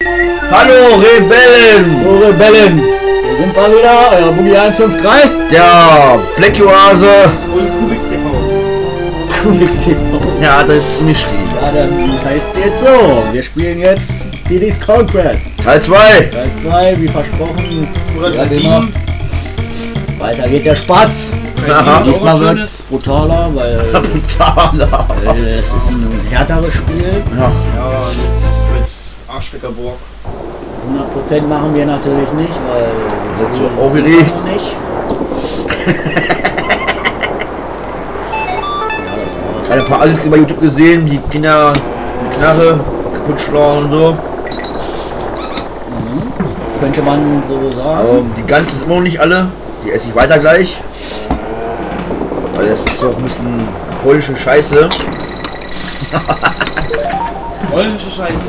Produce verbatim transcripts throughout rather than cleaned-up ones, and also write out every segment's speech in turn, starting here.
Hallo Rebellen! Oh Rebellen! Hier sind wir wieder, euer Boogie eins fünf drei. Der Black Oase. Und Kubix T V. Kubix T V. Ja, das ist geschrieben. Ja, dann heißt jetzt so. Wir spielen jetzt Diddy's Conquest. Teil zwei. Teil zwei, wie versprochen. Oder Ja, Teil immer. sieben. Weiter geht der Spaß. Aha. Diesmal wird es brutaler, weil, Brutaler. weil es ist ein härteres Spiel. Ja. Ja, mit, mit Arschweckerburg. hundert Prozent machen wir natürlich nicht, weil Sind so wir aufgeregt. noch nicht. Ich habe ein paar alles bei YouTube gesehen, die Kinder die Knarre kaputt schlagen und so. Könnte man so sagen. Aber die ganze ist immer noch nicht alle. Die esse ich weiter gleich. Weil das ist doch ein bisschen polnische Scheiße. Polnische Scheiße.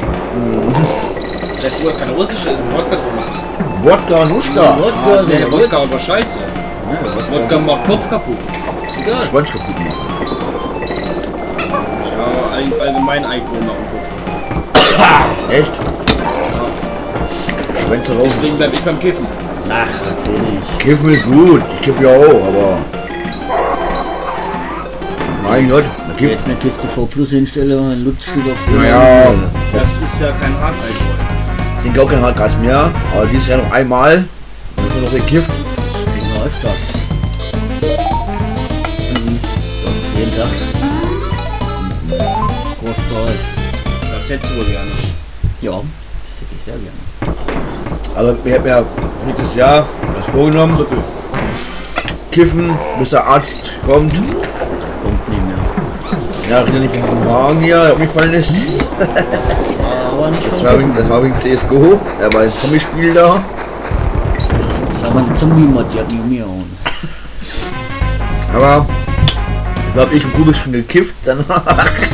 Das heißt, wo das keine russische ist, ein Wodka drin. Wodka, Nuschka. Wodka, Ah, der so Wodka aber scheiße. Ja, Wodka macht Kopf kaputt. egal. Schwanz kaputt machen. Ja, all- allgemein Alkohol machen Kopf. Echt? Schwänze raus. Deswegen bleib ich beim Kiffen. Ach, erzähl nicht. Kiffen ist gut. Ich kiffe ja auch, aber. Mein Gott, man Wenn ich kifft. jetzt eine Kiste V Plus hinstelle und ein Lutzstück auf Naja. Das ist ja kein Hardalkohol. Ich trinke auch kein Hardgas mehr, aber dieses Jahr noch einmal. Dann ist noch gekifft. Ich trinke öfter. Mhm. Doch, jeden Tag. Großzeit. Das hättest du wohl gerne. Ja, das hätte ich sehr gerne. Aber ich habe mir nächstes Jahr das vorgenommen. Kiffen, bis der Arzt kommt. Kommt nicht mehr. Ja, rede nicht vom Magen hier, der umgefallen ist. Aber nicht Das von war wegen, das war wegen C S G O. Er war ein Zombie-Spiel da. Das war ein Zombie-Mod, die hat mich umgehauen. Aber da habe ich im Kubik schon gekifft danach.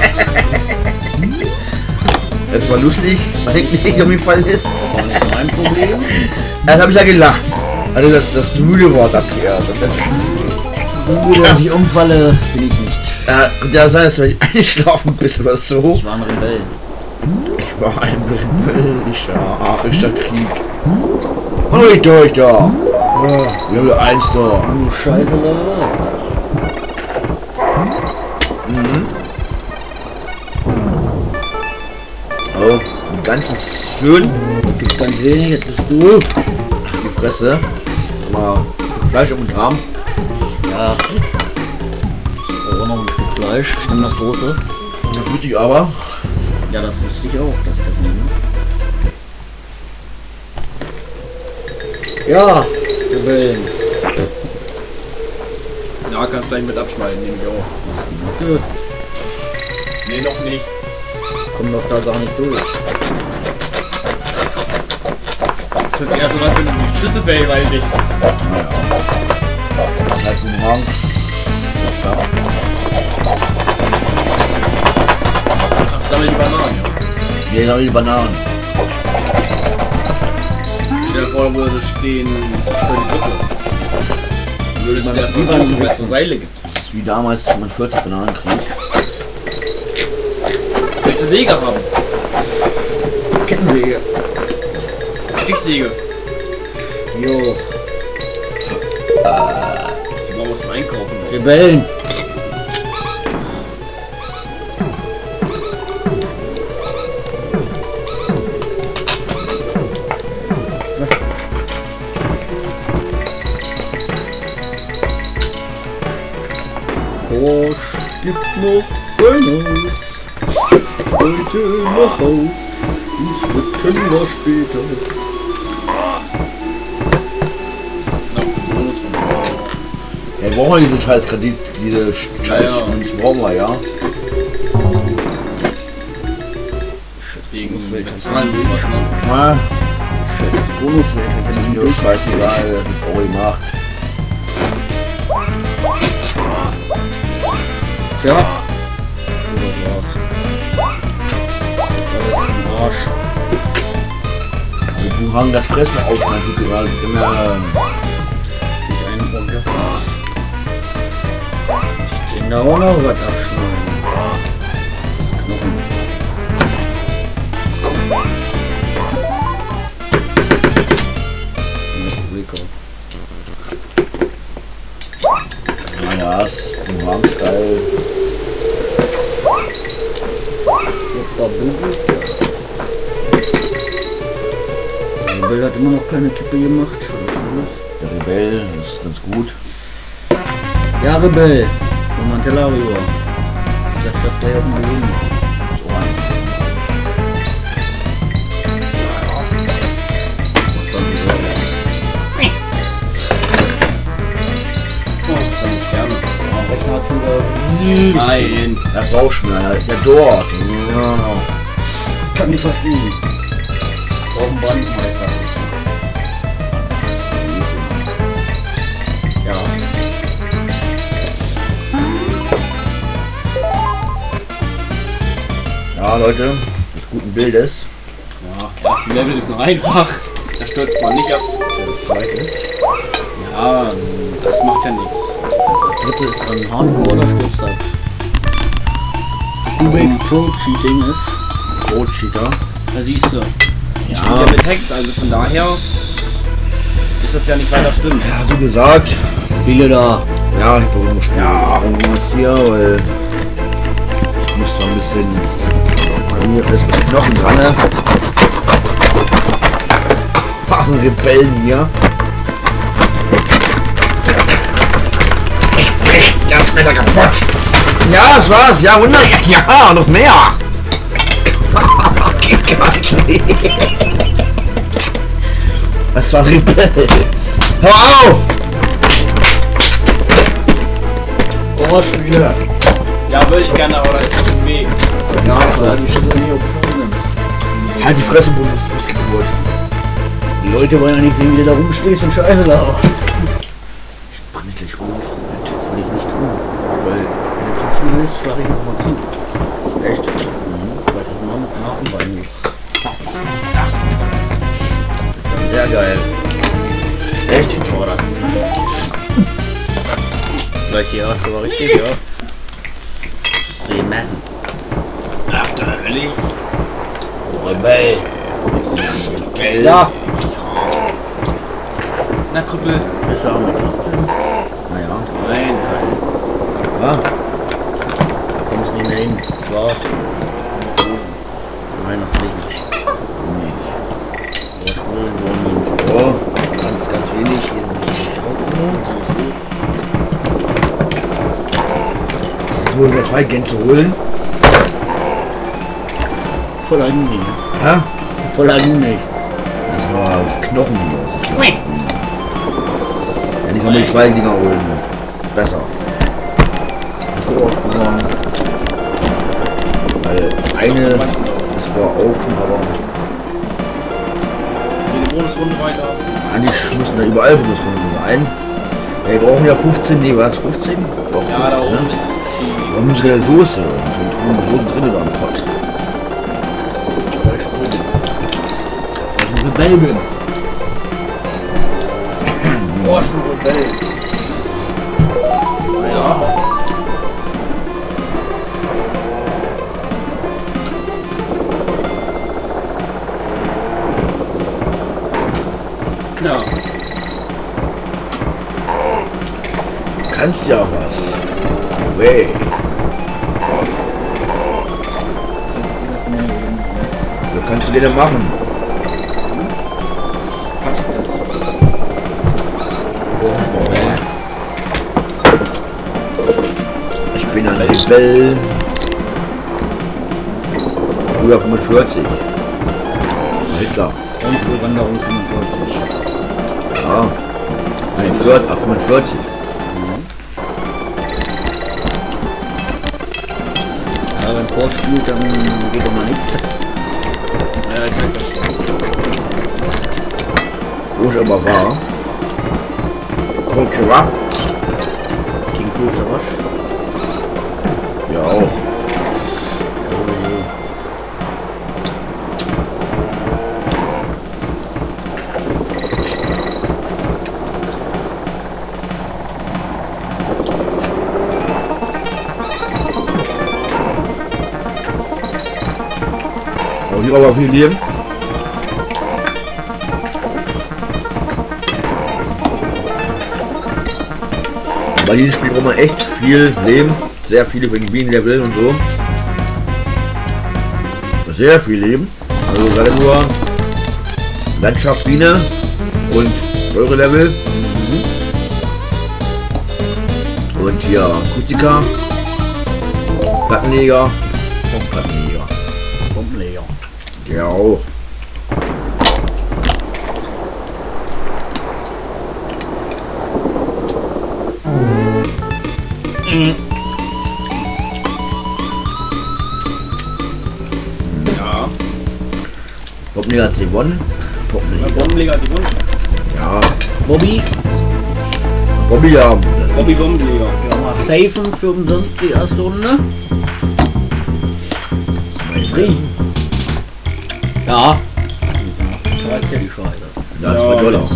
Das war lustig, weil ich umgefallen ist. War nicht mein Problem. Dann habe ich ja gelacht. Also das, das müde Wort hatte ich erst. Und das, So gut, dass ich umfalle, bin ich nicht. äh, könnte ja sein, dass du eingeschlafen bist oder so. Ich war ein Rebell. Ich war ein rebellischer, arischer Krieg. Und ich durch da. Ja, wir haben eins da. Du Scheiße, was? Oh, ein ganzes schön. Gibt ganz wenig, jetzt bist du. Die Fresse. Mal ein Stück Fleisch um den Arm. Ja. Ich brauche auch noch ein Stück Fleisch. Ich nehme das große. Das wüsste ich aber. Ja, das wusste ich auch, dass ich das nehme. Ja, Rebellen. Ja, kannst gleich mit abschneiden, nehme ich auch. Gut, Nee, noch nicht. komm doch da gar nicht durch. Das hört sich erst so an, wenn du die Schüsselfähig legst. Naja. Das ist halt ein Hang. Wasser. Ach, sammel die Bananen, ja. Hier haben wir die Bananen. Stell dir vor, da würde stehen, zerstör die Brücke. Du würdest dir erstmal Überall gucken, weil es eine Seile gibt. Das ist wie damals mein vierter Bananenkrieg. Willst du Säge haben? Kettensäge. Stichsäge. Jo, Die brauchen wir zum Einkaufen. Rebellen. Porsche gibt noch ein Haus. Heute nach Haus. Das wird können wir später. Na, für den Bonus von Ja, wir brauchen ja diese scheiß Kredit, diese scheiß Ja, ja. das brauchen wir, ja. Wegen bezahlen wir immer schon. Ja, Scheiß Bonuswert. das ist mir scheißegal, das hab ich auch gemacht. Ja. So, das war's. Das ist alles im Arsch. Du haben das Fressen aufschneiden, du gerade immer. Ich einen Bock, das war's. Ich den da auch noch was abschneiden. Das Knochen. Was? Boomerang-Style. Da Bubis. Der Rebell hat immer noch keine Kippe gemacht. Der Rebell, das ist ganz gut. Ja, Rebell. Und Mantellario. Das schafft er ja auf dem Boden. So rein. zwanzig Euro. Oh, das sind die Sterne. Der Rechner hat schon wieder... Nein. Der Bauchschmerz, der dort. Ja. Kann nicht verstehen. So auf dem Brandmeister. Ja. Ja, Leute, des guten Bildes. Ja, das Level ist noch einfach. Da stürzt man nicht ab. Das ist ja das zweite. Ja, das macht ja nichts. Das dritte ist dann Hardcore oder stürzt ab? Ubix Pro Cheating ist. Pro-Cheater. Da siehst du. Ich Ja. spiele ja mit Text, also von daher ist das ja nicht weiter schlimm. Ja, wie gesagt. Spiele da. Ja, ich brauche noch Spiel. Ja, irgendwas hier, weil ich muss zwar ein bisschen bei mir ist mit Knochen dran. Ne? Ach, ein Rebellen hier. Das Messer kaputt. Ja, das war's. Ja, hundert. Ja, noch mehr. Geht gar nicht. Das war Rebell. Hör auf! Oh, schon wieder. Ja, würde ich gerne, aber da ist das im Weg. Ja, Also, also, die Schüssel nie auf die Schulter nimmt. halt die Fresse, Bundesgeburt. Die Leute wollen ja nicht sehen, wie du da rumstehst und Scheiße laberst. Ich bring dich gleich um, Freund. Das will ich nicht tun. Weil, wenn es zu schnell ist, schlage ich nochmal zu. Echt? Mhm. Vielleicht auch mal mit nach dem Bein nicht. Das ist geil. Das ist dann sehr geil. Echt? Oh, das vielleicht die erste war richtig, ja. Sie messen. Ach, da will ich. Rebell. Geil. Ja. Na, Krüppel. Ist ja auch eine Kiste. Naja. Nein, kein. Ja. Da kommst nicht mehr hin. Das war's. Nein, das will ich nicht. Nicht. Aber Spulen wollen wir nicht. Oh, ganz, ganz wenig. Hier noch ein bisschen Schrauben. Jetzt wollen wir zwei Gänse holen. Voll ein nicht. Ja? Voll ein nicht. Das war Knochen. Ja, die sollen wir die zwei Dinger holen. Besser. Großsprung. Weil eine, das war auch schon, aber Jede Bonusrunde weiter. eigentlich müssen da überall Bundesrunden sein. Ja, wir brauchen ja fünfzehn, nee, was? fünfzehn? Doch, Ja, da fünfzehn, oben ne? ist die. Wir haben unsere Soße. So eine Soße drin da im Pott. Voll Spulen. Weil ich ein Rebell bin. Oh, schon Rebell. Ja. Ja. Du kannst ja was. Way. Was kannst du dir denn machen? Ich bin ein Rebell. Früher fünfundvierzig. Hitler. Und Wanderung fünfundvierzig. Ja. fünfundvierzig. fünfundvierzig. Ja, wenn Porsche spielt, dann geht doch mal nichts. Ja, ich merke das schon. Wo ich aber war. Cultura. King Cruiser Rush. Ja auch. Oh, hier aber viel Leben. Bei diesem Spiel braucht man echt viel Leben, sehr viele Bienen-Level und so. Sehr viel Leben. Also gerade nur Landschaft Biene und eure Level. Und hier Kustika, Plattenleger und Plattenleger. Bombenleger. Der auch. Ja. Bombenleger hat gewonnen. Der Bombenleger hat gewonnen. Ja. Bobby. Bobby ja. Bobby Bombenleger. Ja, mal safen für umsonst die erste Runde. Frieden. Ja. Das war jetzt ja die Scheiße. Da ist zwei Dollar.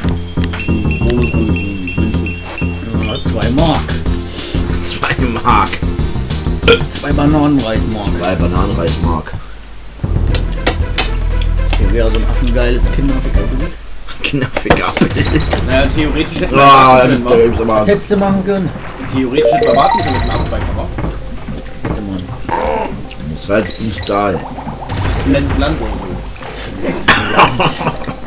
Bonusrunden. Ja, zwei Mark. Zwei Mark. Zwei Bananenreismark. Zwei Bananenreismark. Hier wäre so ein affengeiles Kinderfickerbild. Kinderfickerbild. Naja, theoretisch hätten wir Ah, warten das können, ist wa? der ist aber. Was hättest du machen können? Theoretisch hätten wir warten können mit dem Nachbeicover. Hätte man. Das war halt im Stahl. Bis zum letzten Land oder so.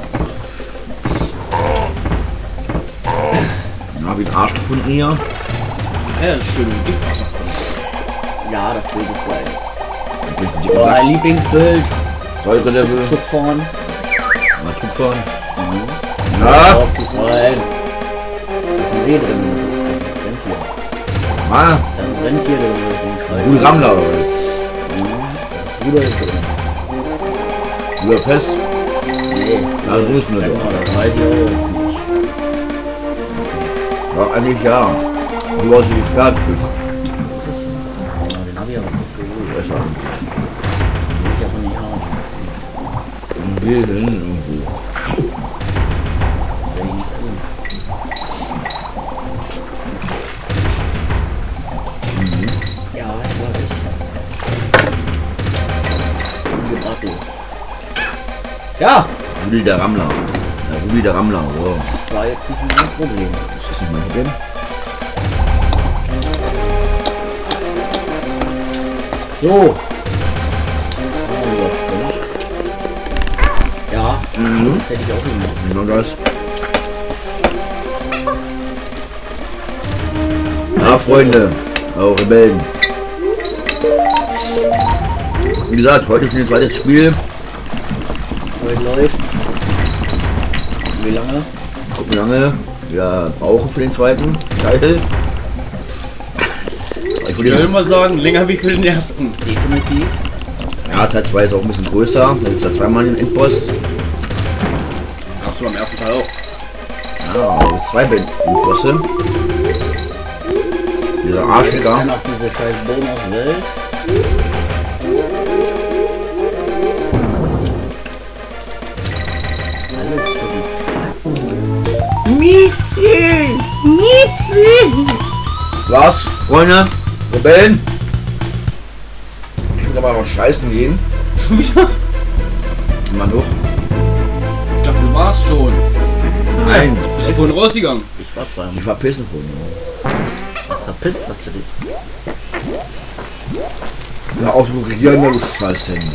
Na, hab ich einen Arsch gefunden hier. Ja, das ist schön mit Giftwasser. Ja, das Bild ist geil. Ein bisschen Oh, dicker Sack. mein Lieblingsbild. Säurelevel. Zugfahren. Mal Zugfahren. Mhm. Ja. Auf die rein. Da ist ein Reh drin. Rentier. Mal. Da ist ein Rentier drin. Den Schrein. Gute Sammler oder was? Das Ruder ist drin. Ruder fest. Nee. Ja, das müssen wir Ja, doch. das weiß ich auch nicht. Das ist nix. Ja, eigentlich ja. Du warst die Schwertfisch. Was ist das? Ja, den hab ich aber nicht geholt. Besser. Den will ich aber nicht haben. Und wir hin irgendwo. Das werde ich nicht tun. Ja, ich weiß. Ungebratlos. Ja! Rudi der Rammler. Ja, Rudi der Rammler. Wow. War jetzt nicht mein Problem. Das ist nicht mein Problem. So. Ja, Mhm. das hätte ich auch gemacht. Genau das. Ja, Freunde, eure Rebellen. Wie gesagt, heute spielt ein zweites Spiel. Heute läuft's. Wie lange? Gucken, wie lange wir brauchen für den zweiten Teil. Ich Ich würde würde mal sagen, länger wie für den ersten. Definitiv. ja, Teil zwei ist auch ein bisschen größer. Da gibt es ja zweimal den Endboss. Hast du beim ersten Teil auch. Ja, da gibt's zwei Endbosse. Dieser Jetzt Arschficker. ja noch diese scheiß Bonuswelt. Alles für die Mietzi! Mietzi! Was, Freunde? Rebellen? Ich will aber noch scheißen gehen. Schon wieder? Mal durch. Ich dachte, du warst schon. Nein, Bist du vorhin rausgegangen? Ich war beim die verpissen von mir. Verpisst hast du dich. Hör auf zu regieren, du scheiß Handy.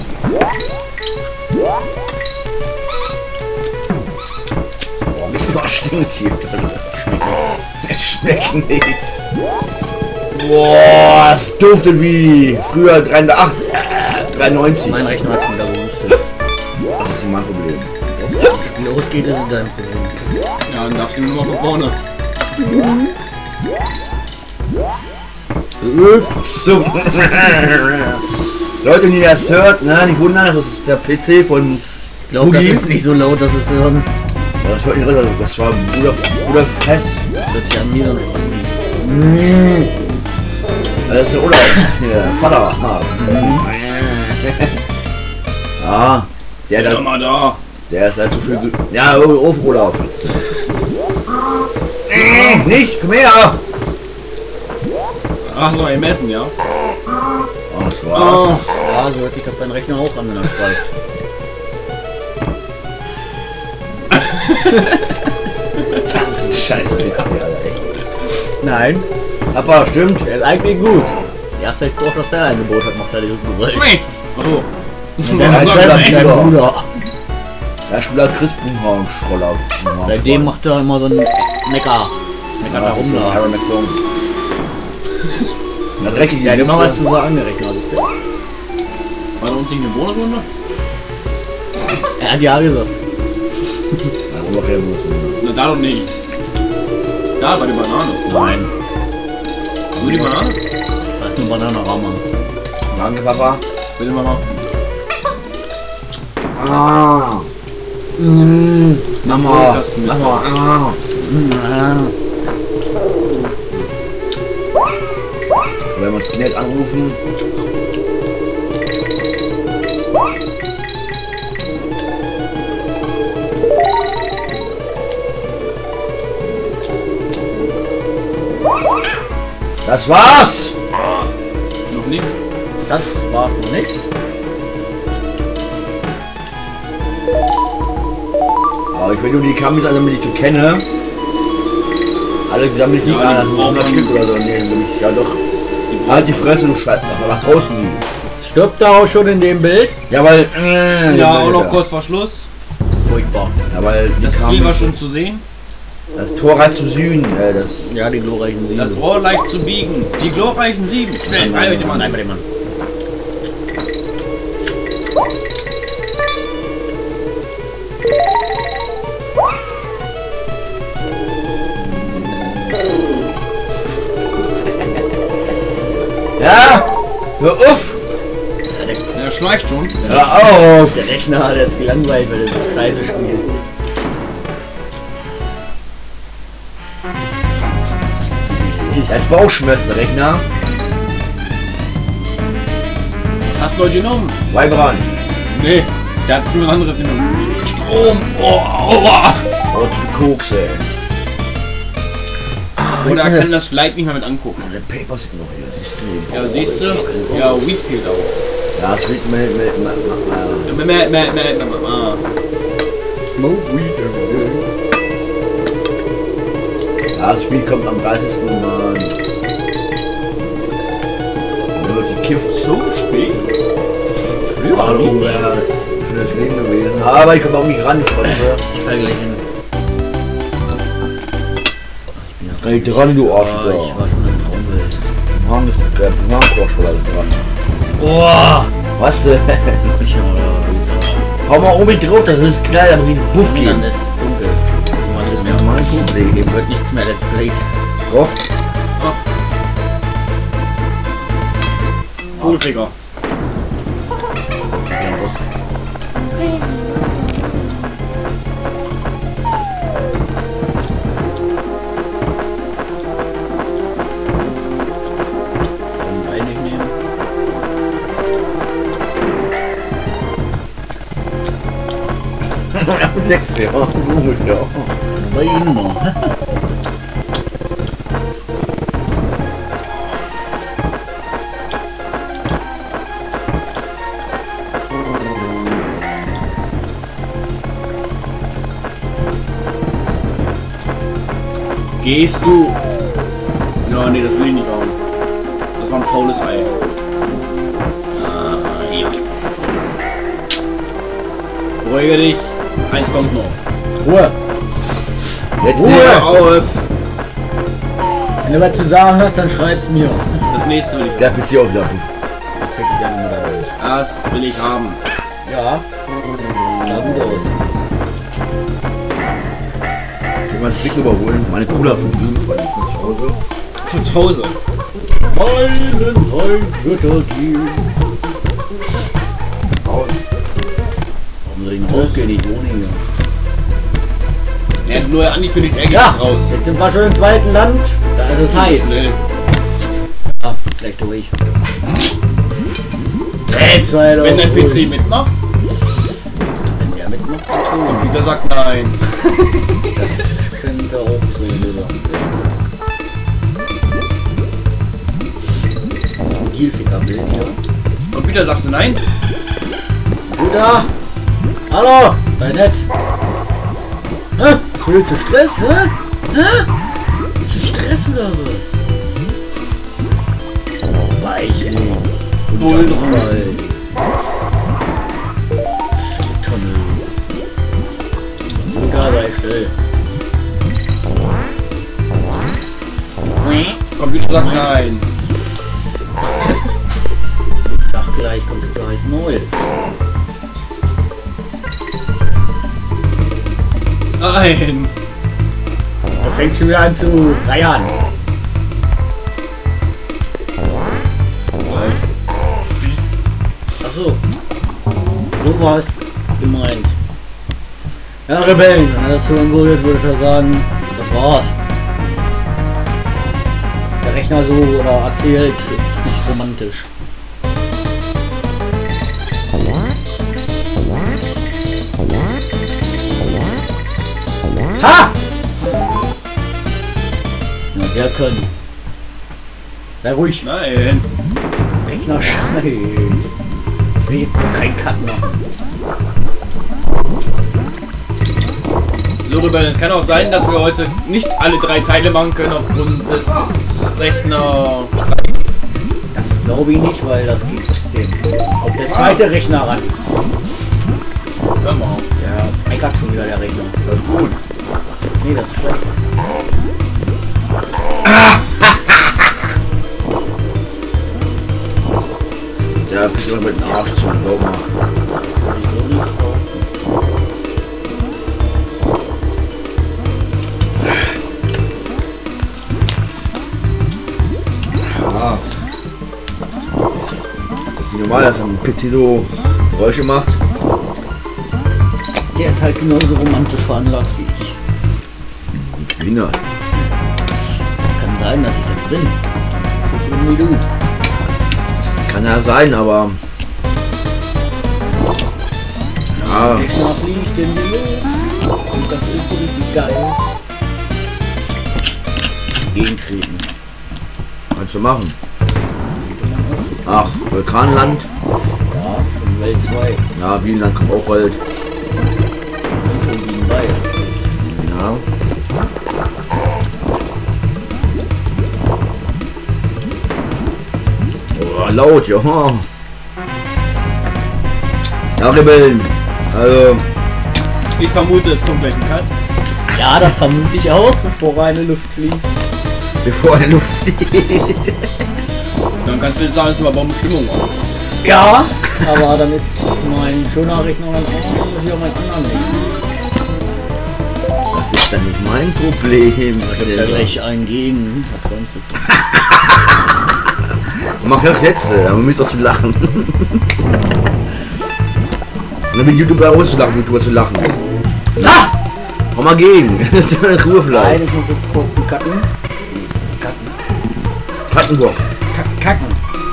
Boah, mich war stinkt hier. Es schmeckt nichts. Boah, es duftet wie früher dreiundneunzig. Mein Rechner hat schon wieder gehustet. Das ist nicht mein Problem. Wenn das Spiel ausgeht, ist es dein Problem. Ja, dann darfst du nur noch mal von vorne. So. Leute, die das hört, ne, nicht wundern, das ist der P C von Ich glaube, das Boogie. ist nicht so laut, dass es hören. Ja, das hört nicht runter, das war Bruder, Bruder Fest. Das wird sich an mir dann Spaß. Das ist der Olaf, der Vater. Ja, der, Doch der, mal da. der ist halt zu viel. ge- Ja, auf Olaf. Äh, Nicht, komm her! Ach so, im Essen, ja. Oh, das Oh. war's. Ja, so hört sich doch dein Rechner auch an, wenn er schreit. Das ist ein scheiß Pizza, Alter, echt. Nein, Papa, stimmt. der ist eigentlich gut. Erst seit Porsche das Angebot hat, macht er das gewollt. Achso. Und der hat Bruder. sein Bruder. Der Spieler Chris Buchhorn, Schroller. Seitdem macht er immer so einen Mecker. Meckert da das rum ist der da. Harry McClone. Na, dreckig. Ja, genau was du so angerechnet hast. War da unten eine Bonusrunde? Er hat ja gesagt. Ja, aber keine Bonusrunde. Na, da doch nicht. Da, bei der Banane. Nein. Nur die Banane? Da ist eine Bananenrahmen. Danke, Papa. Bitte mal mal. Ah. Mmh. Mama. Kasten mit. Mama. Ah. Wenn wir das Kind anrufen. Das war's! Noch nicht? Das war's noch nicht. Aber ich will nur die Kamis, also damit ich so kenne. Alle gesammelt nicht Ja, an, die das hundert brauchen- Stück oder so. Nee, will ich, ja doch. Halt die Fresse, du Scheiße. Nach draußen gehen. Stirbt er auch schon in dem Bild? Ja, weil. Äh, Ja, auch Bilder. noch kurz vor Schluss. Furchtbar. Ja, weil die Das Kamis- Ziel war schon zu sehen. Das Tor reicht zu Süden. Äh, das Ja, die glorreichen Siege. Das Rohr leicht zu biegen. Die glorreichen Sieben. Schnell, rein mit dem Mann. Nein, mit dem Mann. ja! Hör auf! Der schleicht schon. Hör auf! Der Rechner, der ist gelangweilt, weil du das Kreise spielst. Er hat Bauchschmerzen, der Rechner. Was hast du heute genommen? Weibran. Nee, der hat schon was anderes genommen. Strom. Oh, aua. Oh, zu Koks, ey. Ah, Oder ich er kann das Slide nicht mehr mit angucken. Der Paper sind noch hier, siehst du? Ja, siehst du? Ja, Wheatfield auch. Ja, es wird mit, mit, mit, mit, Mä, mä, mä, mä, mä, mä. Smoke Weed. ja, das Spiel kommt am dreißigsten Mann. Da wird gekifft. So spät? Hallo, wäre schönes Leben gewesen. Aber ich komme auch nicht ran, Fotze. Ich fall gleich hin. Ey, dran, du Ah, Arschloch. ich war schon im Traumwelt. Mann, ist der Mann-Koschler dran. Boah! Was denn? Ich oder Hau mal oben drauf, das ist klar, da muss ich einen Buff Dann geben. ist es dunkel. Was Was ist ist mir mehr? mein Problem? Dem wird nichts mehr Let's Played. Doch. Fullfinger. Bein nicht nehmen. Sechs, ja. Gut, ja. Bei Ihnen noch. Gehst du? Ja, nee, das will ich nicht haben. Das war ein faules Ei. Ah, ja. Beruhige dich. Eins kommt noch. Ruhe! Jetzt Ruhe wieder. auf! Wenn du was zu sagen hast, dann schreib's mir. Das nächste will ich Der haben. P C auch wieder Buff. Krieg ich gerne mit euch. Das will ich haben. Ja. Sah gut aus. Ich will mal das Blick überholen. Meine Cooler von ihm, von zu Hause. Von zu Hause. Meinen Freund wird er gehen. Warum soll ich noch rausgehen? Ich wohne hier. Er hat nur angekündigt, er geht Ja, jetzt raus. jetzt sind wir schon im zweiten Land. Da ist es heiß. Schnell. Ja, gleich durch. Jetzt, Alter. Wenn dein P C mitmacht, Wenn der mitmacht, der Computer sagt nein. das könnte auch so wieder. Dealficker-Bild hier. Computer sagst du nein? Bruder! Hallo! Sei nett! Hä? Willst du Stress, hä? Hä? Willst du Stress? Hast du da was? Weichen. Bullfrei. Tonne. Bruder, sei still. Computer sagt nein. Ich sag gleich, Computer heißt null. Nein. Er fängt schon wieder an zu reiern. Achso. So war es gemeint. Ja, Rebellen, wenn er das hören würdet, würde er sagen, das war's. Der Rechner so oder erzählt, ist nicht romantisch. Ha! Na, der können. Sei ruhig. Nein. Rechner schnell. Ich will jetzt noch keinen Cut machen. So, Rebellen, es kann auch sein, dass wir heute nicht alle drei Teile machen können aufgrund des Rechner. Das glaube ich nicht, weil das geht trotzdem. Kommt der zweite Rechner ran. Hör mal. Ja, meckert schon wieder der Rechner. Das ist gut. Nee, das ist schlecht. Der bist du mit dem Arsch zu glaub mal. Ich will nichts brauchen. Ja. Das ist nicht normal, dass ein P C so Geräusche macht. Der ist halt genauso romantisch veranlagt wie ich. Ich bin halt. Das kann sein, dass ich das bin. So schlimm wie du. Das kann ja sein, aber. Ja. Der Rechner fliegt in die Luft. Und das ist so richtig geil. Gegentreten. Kannst du machen. Ach, Vulkanland. Ja, schon Welt zwei. Ja, Bienenland kommt auch bald. Schon Wien bei. Ja. Oh, laut, ja. Ja, Rebellen. Also, Ich vermute, es kommt gleich ein Cut. Ja, das vermute ich auch, bevor eine Luft fliegt. bevor die Luft fliegt. Dann kannst du mir sagen, dass du mal Bombenstimmung war. Ja, aber dann ist mein schöner Rechner dann auch schon, muss ich auch meinen anderen nehmen. Das ist dann nicht mein Problem. Was Ich hab denn da da? gleich einen gegen. Was kommst du von? Mach ja das letzte, aber müsst auch lachen. Und dann bin YouTuber auszulachen, YouTuber zu lachen. Ah! Komm mal gegen. Ruhe Nein, vielleicht. ich muss jetzt kurz einen Cutten. Cutten. Kattenbock. Kack- Kacken.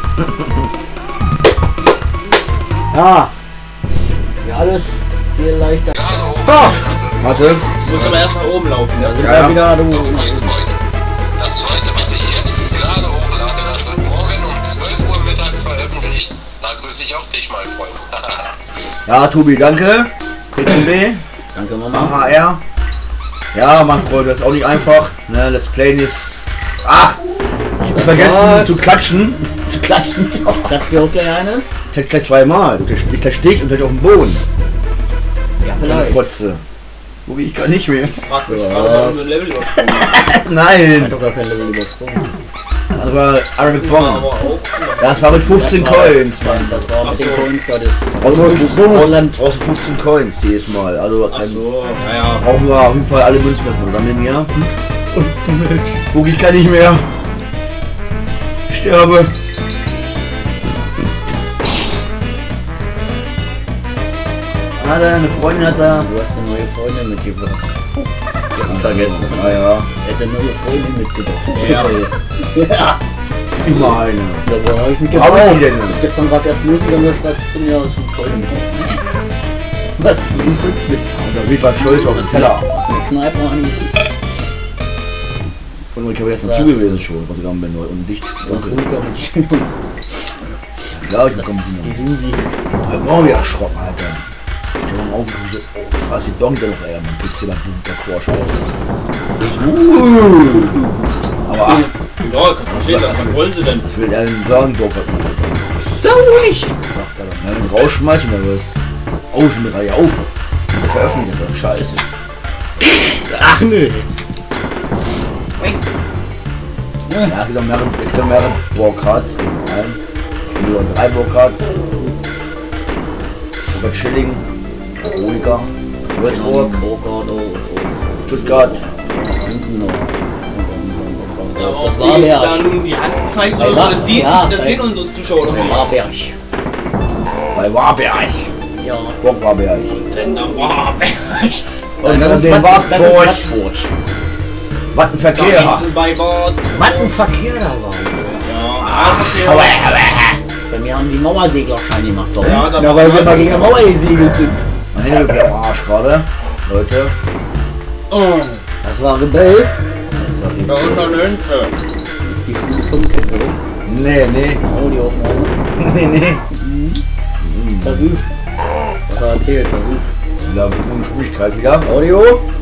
Ja. Ja, alles viel leichter. Ah, warte. Du musst aber erst nach oben laufen. Da sind Ja, wir ja. wieder, du. Das zweite, was ich jetzt gerade hochlade, das wird morgen um zwölf Uhr mittags veröffentlicht. Da grüße ich auch dich, mein Freund. Ja, Tobi, danke. P C B. Danke, Mama. H R. Ja, mein Freund, das ist auch nicht einfach. Ne, Let's Play ist. Ach! Ich hab vergessen Was? zu klatschen. Zu klatschen. Klatsch dir auch gleich eine? Ich klatsch gleich zweimal. Ich klatsch dich und gleich auf den Boden. Ja, Kleine vielleicht. Fotze. Tobi, ich kann nicht mehr. Frag mich gerade, warum du ein Level übersprungen hast. Ich hab Nein! doch gar kein Level übersprungen. Das war Arabic Bomb. Aber auch. Das war mit fünfzehn Das war Coins, das, Mann. Das war Ach mit den so. Coins da das. Russland brauchst du fünfzehn Coins jedes Mal. Also Ach ähm, so, naja. brauchen wir auf jeden Fall alle Münzen sammeln, ja? Und, und die Milch. Guck, ich kann nicht mehr. Ich sterbe. Ah, deine Freundin hat da. Du hast eine neue Freundin mitgebracht. Ich vergessen. Ah ja. Er hat eine neue Freundin mitgebracht. Ja. Ja. Immer eine. Da war ich mit Aber gestern, die denn? ist gestern gerade erst lustig und da schreibt zu mir aus dem Freundin mit. Was? Du mit? Und da wird man stolz auf den Teller. Aus der Kneipe angefangen. Und ich habe jetzt noch Was? zu gewesen schon, was ich gegangen bin und dicht. Was dunkel. ruhig mit Ja, ich Das bekomme ist sie die noch. Susi. Heute Morgen wieder erschrocken, Alter. Stell mal auf, wie so. Oh, was die Donk da noch, ey. Man gibt's hier mal der Chorschau. Uh. Aber ach. Ja, kannst du verstehen, was wollen sie denn? Ich will ja den Sauenbock hat man. Saunig! Ja, den rausschmeißen oder was? Oh, schon mit Reihe auf. Der veröffentlicht das. Scheiße. Ach nö. Ja, es gibt auch mehrere, es gibt auch mehrere Burkhards. Ich bin über drei Burkhards. Robert Schilling, Roliger, Würzburg, Stuttgart. Ja, Das ob war die jetzt Berg. da nun die Hand zeigst Bei oder Wa- das sehen, ja, das bei- sehen unsere Zuschauer doch nicht. Warberg. Bei Warberg. Ja. Burg Warberg. Denn am Warberg. Und das dann ist den Watt- das ist Wartburg. Wattburg. Wattenverkehr. Da hinten bei Bord. Wattenverkehr da war. Ja, Aua, Verkehr. aua. Bei mir haben die Mauerseglerschein gemacht. Warum? Ja, da ja, war- weil sie immer gegen die Mauer gesegelt sind. Mein Handy wird am Arsch gerade. Leute. Oh, Das war Rebell. da unten Hünze. Das ist die Schule Tomkette. Nee, nee. Audioaufnahme. Nee, nee. Versuch. Was er erzählt, Versuch. Ja, ohne Schwierigkeit wieder. Audio.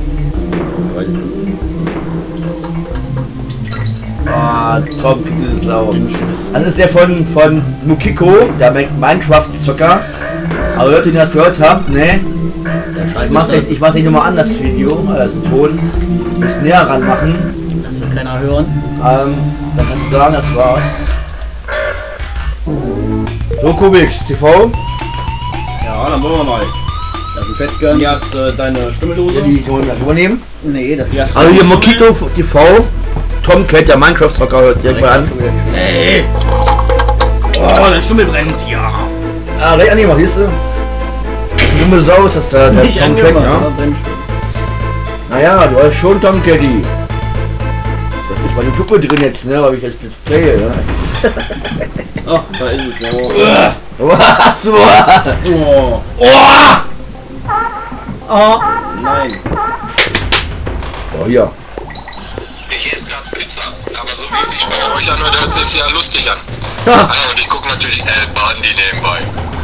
Ah, Tom, diese Sau. Das ist der von, von Mukiko, der Minecraft-Zocker. Aber Leute, die das gehört haben, ne? Ich mach's nicht, ich mach's nicht nochmal an, das Video, also den Ton. Ein bisschen näher ranmachen. Das will keiner hören. Ähm, dann kannst du sagen, das war's. So, Kubix, T V. Ja, dann wollen wir mal. Das ist Bettgun. Hier hast du deine Stimmeldose. Ja, die können wir gleich übernehmen. Nee, das Ja. ist. Also hier Mokito T V. Tomcat, der Minecraft-Zocker, hört direkt mal an. Hey! Oh, der Stummel brennt, ja. Ah, recht angemacht, siehst du? Die dumme Sau ist das da, der Nicht Tomcat, angemacht, ja? aber brennt schon. Naja, du hast schon Tomcatty. Das ist bei YouTube drin jetzt, ne? Weil ich jetzt Let's Play, ne? Ach, da ist es ja. Was? So. Oh. Oh! Ah, Nein. Oh, hier. Ich esse gerade Pizza, aber so wie es sich bei euch anhört, hört es sich ja lustig an. Ah, und ich gucke natürlich El Bandi nebenbei.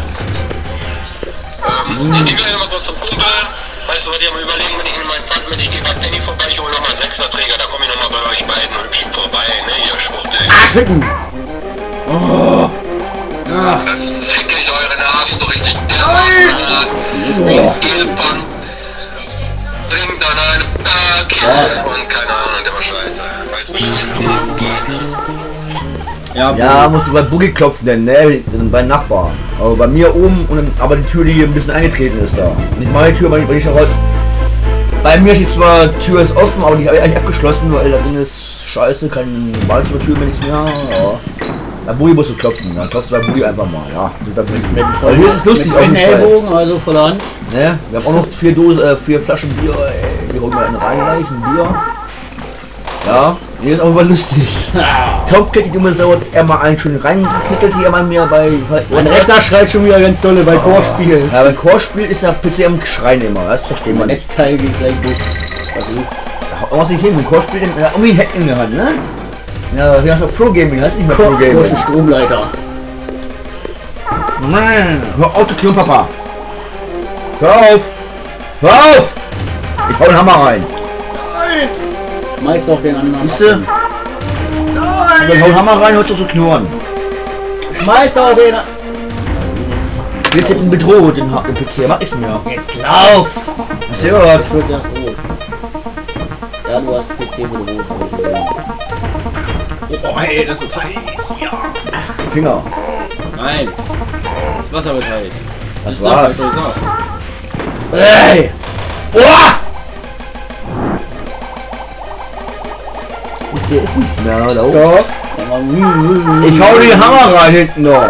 Ähm, ich gehe gleich nochmal kurz zum Kumpel. Weißt du was, ich habe überlegen, wenn ich mit meinem Vater, wenn ich gehe bei Danny vorbei, ich hole nochmal einen Sechserträger, da komme ich nochmal bei euch beiden hübsch vorbei, ne, ihr Schwuchtel. Ficken! Oh! Ja. Dann ficke ich euren Arsch so richtig dermaßen hart. Oh. Jede Pan. Trinkt dann einen Tag. Und keine Ahnung, der war scheiße. Weiß Bescheid. Ja, Ja, musst du bei Boogie klopfen, denn, ne? Bei Nachbar. Aber bei mir oben, und dann, aber die Tür, die hier ein bisschen eingetreten ist da. Nicht meine Tür, weil ich, weil ich heute. Bei mir steht zwar, die Tür ist offen, aber die habe ich eigentlich abgeschlossen, weil da drin ist scheiße, kein Badezimmertür mehr, nichts mehr. Ja. Bei Boogie musst du klopfen, dann klopfst du bei Boogie einfach mal, ja. Weil hier ist es lustig mit auf den jeden Fall. Ellbogen, also voll Hand. Ne? Wir haben auch noch vier Dosen, äh, vier Flaschen Bier, ey. Wir holen mal einen rein gleich, ein Bier. Ja, hier ist auch was lustig. Tomcat, die dumme Sau, hat er mal einen schön reinknickelt hier mal mir bei... Mein Rechner schreit schon wieder ganz dolle bei Chorspiel. Ja, beim Chorspiel ist der P C am Schreien immer, das versteht Mein man nicht. Netzteil geht gleich durch. Versuch. Da haut man sich hin, beim Chorspiel, den, ja, irgendwie ein Hack in der Hand, ne? Ja, wie heißt das? Pro Gaming, heißt nicht mehr Pro Gaming. Große Stromleiter. Mann, hör auf, du Klon, Papa. Hör auf! Hör auf! Ich hau den Hammer rein. Schmeiß doch den anderen. Siehst du? ab. Ich hau den Hammer rein, hört doch so knurren. Schmeiß doch den. Wir sind bedroht, den, Ha- den P C, mach nichts mehr. Jetzt lauf! Hast du gehört? Jetzt wird erst rot. Ja, du hast P C mit rot. hab ich gesehen. Oh, hey, das wird heiß, ja. Finger. Nein. Das Wasser wird heiß. Das ist doch, war's. was soll ich sagen? Hey! Oha! Ist hier ist nichts mehr, da oben. Doch. Ich hau den Hammer rein hinten noch.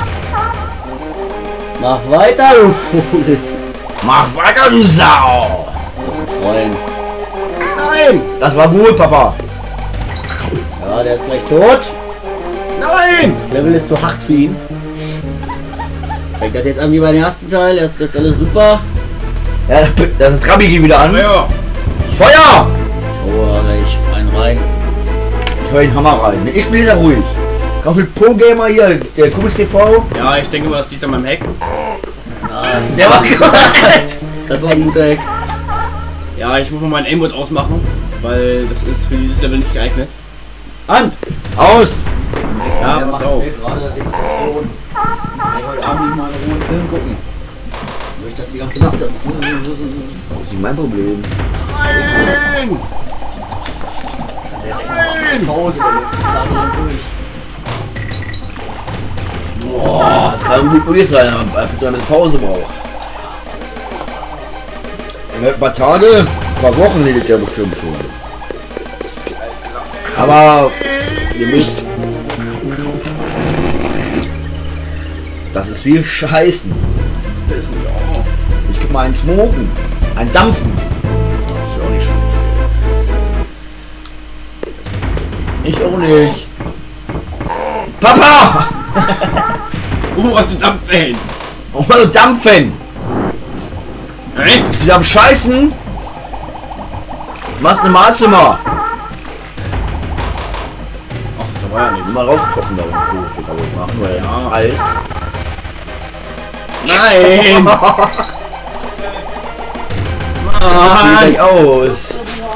Mach weiter, du Vogel. Mach weiter, du Sau! Freuen. Nein! Das war gut, Papa. Ja, der ist gleich tot. Nein! Das Level ist zu hart für ihn. Fängt das jetzt an wie beim ersten Teil. Erst läuft alles super. Ja, das ist Trabi geht wieder an. Ja. Feuer! Oh, gleich einen rein. Ich hau den Hammer rein. Ich spiele da ruhig. Auch mit Pro Gamer hier, der Kubis T V. Ja, ich denke mal, das liegt an meinem Heck. Ja, Der war kalt. das war ein guter Eck. Ja, ich muss mal mein Aimbot ausmachen, weil das ist für dieses Level nicht geeignet. An! Aus. Ja, pass auf. Gerade Depression. Ich heute Abend nicht mal in Ruhe einen Film gucken. Weil ich das die ganze Nacht das. Das ist nicht mein Problem. Nein! Der Rechner macht Pause, der läuft total lang durch. Boah, das kann gut möglich sein, aber bitte eine Pause braucht. Ein paar Tage, ein paar Wochen liegt der bestimmt schon. Aber ihr müsst. Das ist wie Scheißen. Ich gebe mal ein Smoken. Ein Dampfen. Das ist ja auch nicht schlecht. Ich auch nicht. Papa! Oh, was du dampfen! Oh, mal so dampfen! Nein! Bist du wieder am Scheißen? Machst eine Mahlzimmer! Ach, da war ja nichts. Mal rauspoppen da irgendwo für kaputt machen, weil Ja. Eis. Nein! Sieht Nein! gleich aus.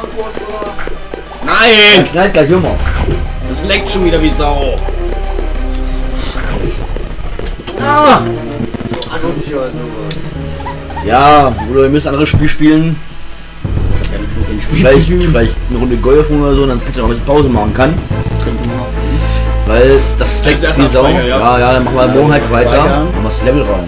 Nein! Knallt gleich immer. Das leckt schon wieder wie Sau. Ah! Asozial sowas. Ja, oder wir müssen ein anderes Spiel spielen. Das hat ja nichts mit dem Spiel Vielleicht, zu tun. vielleicht eine Runde Golfen oder so, dann bitte noch ein bisschen Pause machen kann. Das könnte man auch. Weil das leckt erst wie Sau. abspeichern, ja. Ja, ja, dann machen wir morgen halt weiter. Weiter. Machen wir das Level rein.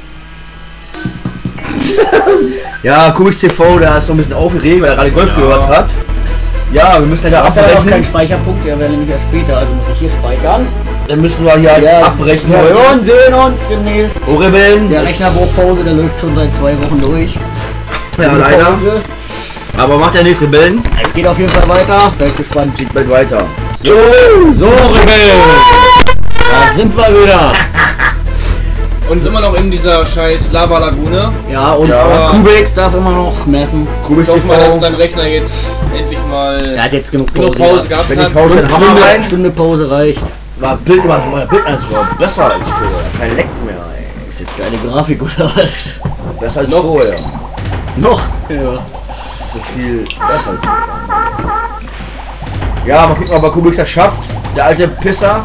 Ja, Kubix T V, der ist so ein bisschen aufgeregt, weil er gerade Golf Ja. gehört hat. Ja, wir müssen ja Das ist ja noch kein abbrechen. Speicherpunkt, der wäre nämlich erst später, also muss ich hier speichern. Dann müssen wir hier Ja, abbrechen wir heute. hören, sehen uns demnächst. Oh, Rebellen. Der Rechner braucht Pause, der läuft schon seit zwei Wochen durch. Ja, leider. Pause. Aber macht ja nichts, Rebellen. Es geht auf jeden Fall weiter, seid gespannt. Geht bald weiter. So, so Rebellen! Da sind wir wieder. Und sind immer noch in dieser scheiß Lava-Lagune. Ja, und Ja. Kubix darf immer noch messen. Kubix Ich hoffe mal, dass T V. dein Rechner jetzt endlich mal Er hat jetzt genug genug Pause. Pause gehabt Wenn ich hat. Pause dann Hammer Stunde, rein. Stunde Pause reicht. War Bild, war mein Bild als war besser als vorher. Kein Leck mehr, ey. Ist jetzt geile Grafik oder was? Besser als Noch. vorher. Noch? Ja. So viel besser als vorher. Ja, mal gucken, ob er Kubix das schafft. Der alte Pisser.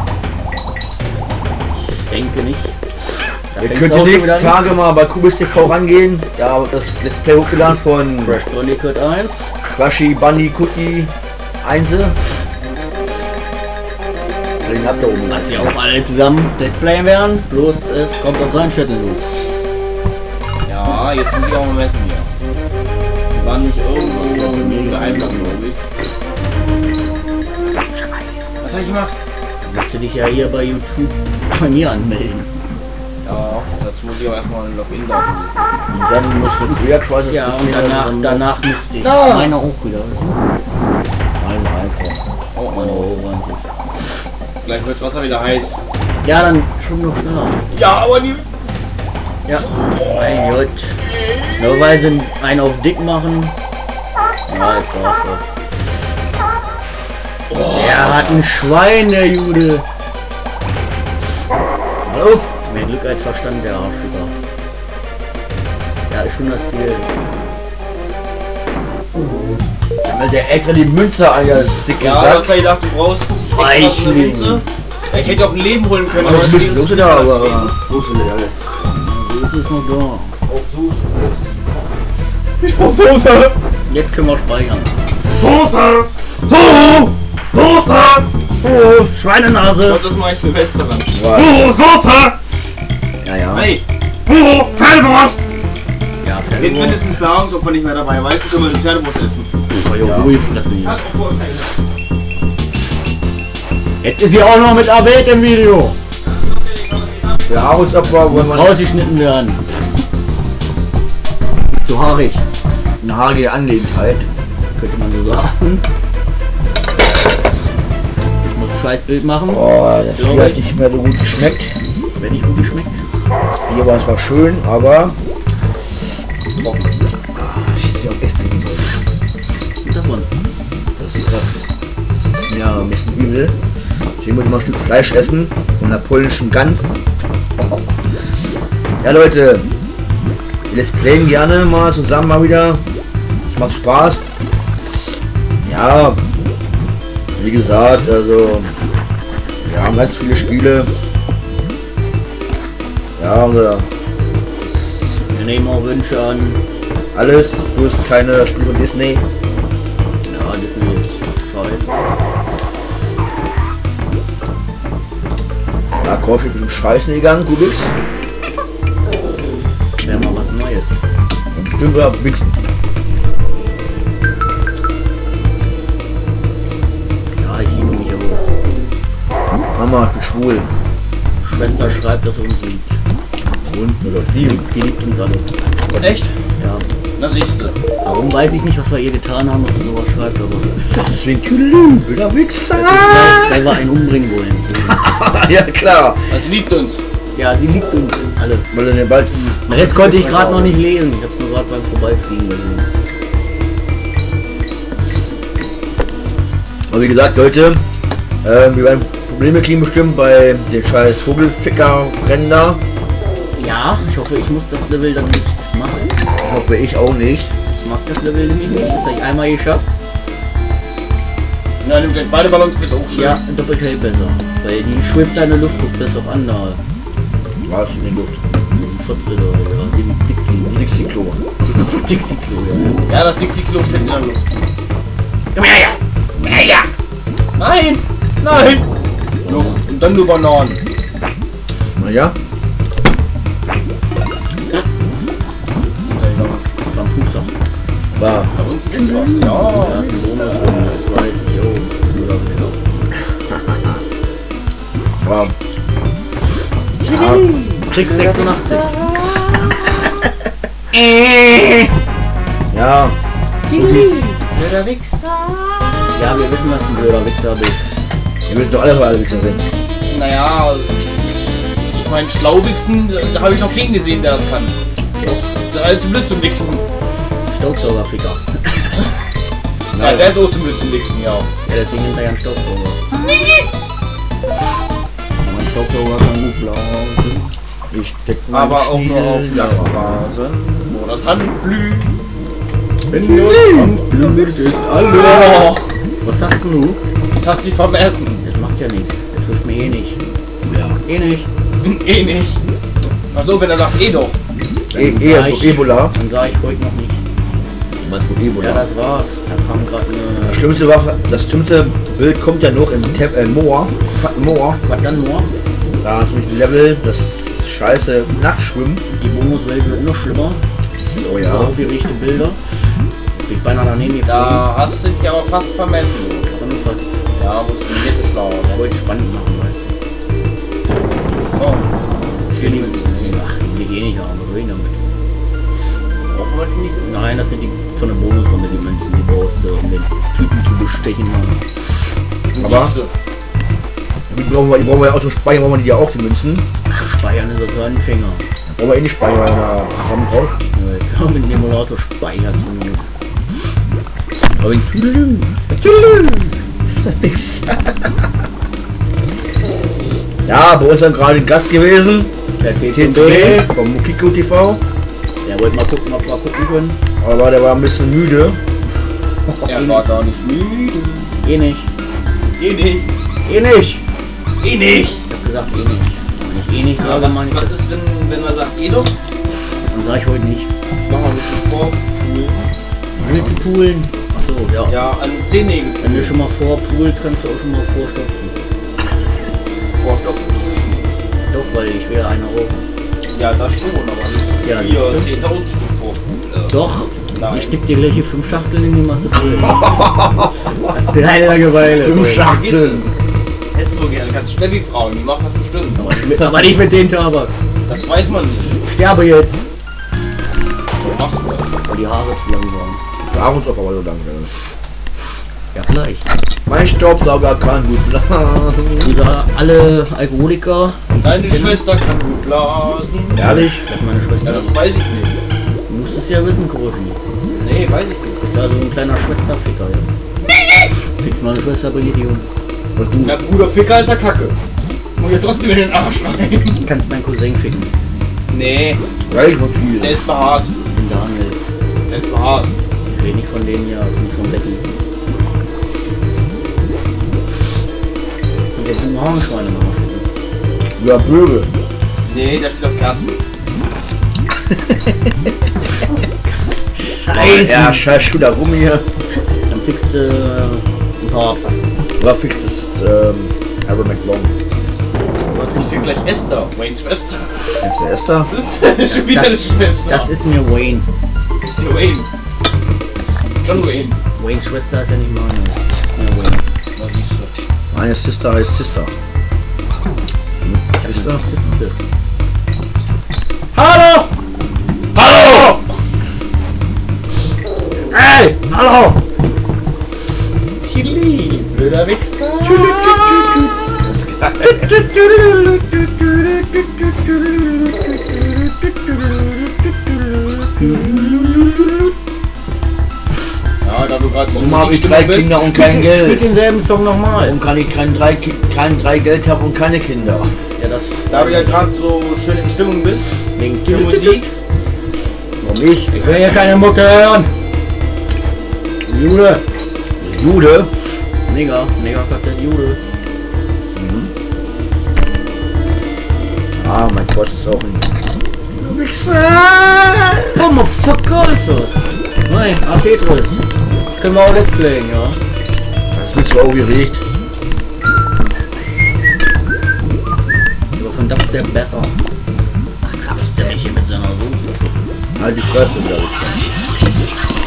Ich denke nicht. Da Ihr fängt's könnt auch die schon nächsten wieder an. Tage mal bei Kubix T V rangehen. Da wird das Let's Play hochgeladen von Crash Bandicoot eins. Crunchy Bandicoot eins. Den habt ihr oben. Was wir auch alle zusammen Let's Playen werden. Bloß es kommt auf seinen Channel los. Ja, jetzt muss ich auch mal messen hier. Wir waren nicht irgendwo beeindruckend, glaube ich. Was hab ich gemacht? Dann musst du dich ja hier bei YouTube bei mir anmelden. Ja, dazu muss ich auch erstmal ein Login-Datum wissen. Und dann musst du wieder Crisis Ja, und danach, danach müsste ich Ah. meine auch wieder. Nein, einfach. Oh, Meine oh. auch rein. Gleich wird's Wasser wieder heiß. Ja, dann schon noch schneller. Ja, aber die... Ja. Mein Gott. Normalerweise einen auf dick machen. Ja, jetzt war's das. Er hat ein Schwein, der Jude. Mal auf! Mehr Glück als Verstand, der Arschficker. Ja, ist schon das Ziel. Sammelt der extra die Münze an der dicke Ja, du Sack. hast ja gedacht, du brauchst extra so eine Weichling. Münze. Ja, ich hätte auch ein Leben holen können, Aber aber ein das bisschen Leben los ist da, zu aber viel. los ist alles. So ist es noch da. Ich brauch Soße! Jetzt können wir speichern. Soße! Oh! Soße! Oh, Ich Schweinenase. glaube, das mache ich Silvester dann. Was? Soße! Ja, ja. Hey! Oh, Pferdewurst! Ja, Jetzt Pferdewurst. mindestens Nahrungsopfer nicht mehr dabei. Weißt du, können wir eine Pferdewurst essen. Ja, ruhig fressen hier. Hat auch Vorteile. Jetzt ist sie auch noch mit Abed im Video. Der Armutsopfer, wo Muss man rausgeschnitten werden. Zu haarig, eine haarige Anlegenheit. könnte man so sagen. Ich muss ein scheiß Bild machen. Oh, das Glaub Bier hat ich. nicht mehr so gut geschmeckt. Wenn nicht gut geschmeckt. Das Bier war zwar schön, aber... Ah, das ist ja auch extrem toll. Gut davon. Das ist was. Das ist mir ein bisschen übel. Deswegen muss ich mal ein Stück Fleisch essen. Von der polnischen Gans. Ja, Leute. Let's Playen gerne mal zusammen mal wieder. Es macht Spaß. Ja, wie gesagt, also wir haben ganz viele Spiele. Ja, oder Wir nehmen auch Wünsche an. alles, bloß keine Spiele von Disney. Ja, Disney ist scheiße. Ja, Korsch ist bestimmt scheißen gegangen, Kubix. Wäre mal was Neues. Und bestimmt oder wichsen. Ja, ich liebe mich aber. Mama, ich bin schwul. Schwester schreibt, dass er uns liebt. Und oder Die, lieben. die liebt uns alle. Echt? Ja. Na siehste. Warum weiß ich nicht, was wir ihr getan haben, dass sie sowas schreibt, aber Deswegen Tüdelü, oder Wichser. das ist, weil, weil wir einen umbringen wollen. Ja, klar. Also liebt uns. Ja, sie liebt uns alle. Weil dann bald. Den Rest konnte ich gerade noch nicht lesen. Ich hab's nur gerade beim Vorbeifliegen gesehen. Aber wie gesagt, Leute, äh, wir werden Probleme kriegen bestimmt bei den scheiß Vogelficker-Frender. Ja, ich hoffe, ich muss das Level dann nicht machen. Ich hoffe, ich auch nicht. Ich mag das Level nämlich nicht. Das habe ich einmal geschafft. Ja, nimm gleich beide Ballons mit auch schön. Ja, doppelt hält besser. Weil die schwebt da in der Luft, guckt das auf andere. Was in der Luft? Fotze da, ja. Die Dixie. Dixie-Klo. Dixie-Klo, ja. Ja, das Dixie-Klo steht in der Luft. Komm her, ja! Komm her, ja! Nein! Nein! Noch. Und dann nur Bananen. Naja, Das war ein Fußsack. war. Da unten ist was, ja. Da ist ein Bonus, das weiß ich, oh. Oder wie gesagt. war. Trick sechsundachtzig. Ja, Der Wichser. Ja, wir wissen, dass du ein blöder Wichser bist. wir wissen doch alle, wo alle Wichser sind. Naja, ich meine, Schlauwichsen, da habe ich noch keinen gesehen, der das kann. Sind alle zu blöd zum Wichsen. Staubsaugerficker. Ja, der ist auch zu blöd zum Wichsen, ja. Ja, deswegen nimmt er ja einen Staubsauger. Aber ein Staubsauger kann gut blasen. Ich steck meine Aber auch nur auf Stiel- Lachrasen, wo das Handblüht. Wenn das Handblut ist alles. Oh, Was hast denn du? das hast du vermessen. Das macht ja nichts. Der trifft mich eh nicht. Ja. Eh nicht. Eh nicht. Achso, wenn er sagt, eh doch. E eher Sag ich- Ebola. Dann sage ich heute noch nicht. Du meinst wohl Ja, Ebola. das war's. Da kam gerade Das eine... schlimmste, war, das schlimmste Bild kommt ja noch im Tab äh, Moor. Moor. Was dann nur? Da ist nämlich ein Level, das ist scheiße. Nachtschwimmen. Die Bonuswelt wird noch schlimmer. Oh Ja. ja. Aufgerichtete Bilder. Ich bin beinahe daneben geflogen. Da hast du dich aber fast vermessen. Aber nur fast. Ja, musst du in die Mitte schlagen. Ich wollte es spannend machen, weißt du. Oh, Ich will die Ach, die gehen nicht haben. Was will ich damit? brauchen wir die nicht. Nein, das sind die von der Bonusrunde, die Münzen, die brauchst du, um den Typen zu bestechen. Aber- Siehst du. Die brauchen wir, die brauchen wir ja auch zum Speichern, brauchen wir die ja auch, die Münzen. Ach, speichern ist das ein Fänger. Brauchen wir eh nicht speichern, weil wir haben drauf. Ja, mit dem Emulator speichert so gut. Aber in Tüdelü. Tüdelü. Nix. Ja, bei uns haben gerade ein Gast gewesen. Der T T T T B, vom Mukiko T V. der wollte mal gucken, ob wir gucken können. Aber der war ein bisschen müde. Er war gar nicht müde. Eh nicht. Eh nicht. Eh nicht. Eh nicht. Ich hab gesagt, eh nicht. Wenn ich eh nicht Ja, sage, was, meine ich was das. ist, wenn, wenn man sagt, eh doch? Dann sag ich heute nicht. Machen wir ein bisschen vor. Willst du poolen? Achso, ja. Ja, an Zehennägel. Wenn du schon mal vorpoolt, kannst du auch schon mal vorstopfen. Vorstopfen. Doch, weil ich will eine rauchen. Ja, das schon, aber nicht. Ja, Hier, siehst du? zehntausend Stück vor. Doch. Nein. Ich geb dir gleich hier fünf Schachteln in die Masse poolen. Das ist eine Langeweile. Fünf Schachteln. Hättest du gerne. Kannst Steffi fragen, die macht das bestimmt. Aber nicht mit, aber nicht mit den Tabak. Das weiß man nicht. Ich sterbe jetzt. Du machst das. Weil die Haare zu lang waren. Wahrungsopfer war so lang. Ja, vielleicht. Mein Staubsauger kann gut blasen. Wieder alle Alkoholiker. Deine Schwester kann gut blasen. Ehrlich? Das ist meine Ja, Schwester. das weiß ich nicht. Du musst es ja wissen, Kuroshi. Nee, weiß ich nicht. Du bist also ein kleiner Schwesterficker, ja? Fix meine Schwester bringt die um. Und du? Na, Bruder Ficker ist ja kacke. Muss ja trotzdem in den Arsch rein. Du kannst meinen Cousin ficken. Nee, Weil so viel. der ist behaart. Ich bin Daniel. Der ist behaart. Ich rede nicht von denen hier, also nicht von Becky. Und der dumme Hornschweine mal schicken. Ja, Böge. Nee, der steht auf Kerzen. Scheiße. Ja, scheiß schon da rum hier. Dann fixst du äh, ein Papst. Oder fix ist ähm, Aaron McLong. Ich sehe gleich Esther, Waynes Schwester. Kennst du Esther? Das ist schon wieder eine Schwester. Das ist mir Wayne. Das ist die Wayne. John Wayne. Waynes Schwester ist ja nicht meine. Das ist mir Wayne. Na siehst du. Meine Sister heißt Sister. Das ist Sister? eine Siste. Hallo! Hallo! Hey! Hallo! Tilly, blöder Wichser. Das ist geil. Ja, da du gerade so Warum habe ich drei bist, Kinder und kein Spielt Geld? denselben Song nochmal. Warum kann ich kein drei, Ki- kein drei Geld haben und keine Kinder? Ja, das Da du ja gerade so schön in Stimmung bist, wegen für Musik. Warum nicht? Ich will hier keine Mucke hören. Jude. Jude? Nigger, Nigger K Z Jude. Ah, mein Boss ist auch ein Wichser. Oh, my fuck, ist das? Nein, ah, Tetris. Das können wir auch let's playen, ja. Das wird so aufgeregt. Ist aber von Dubstep besser. Ach, Dubstep hier mit seiner Soße. Halt die Fresse, der Wichser.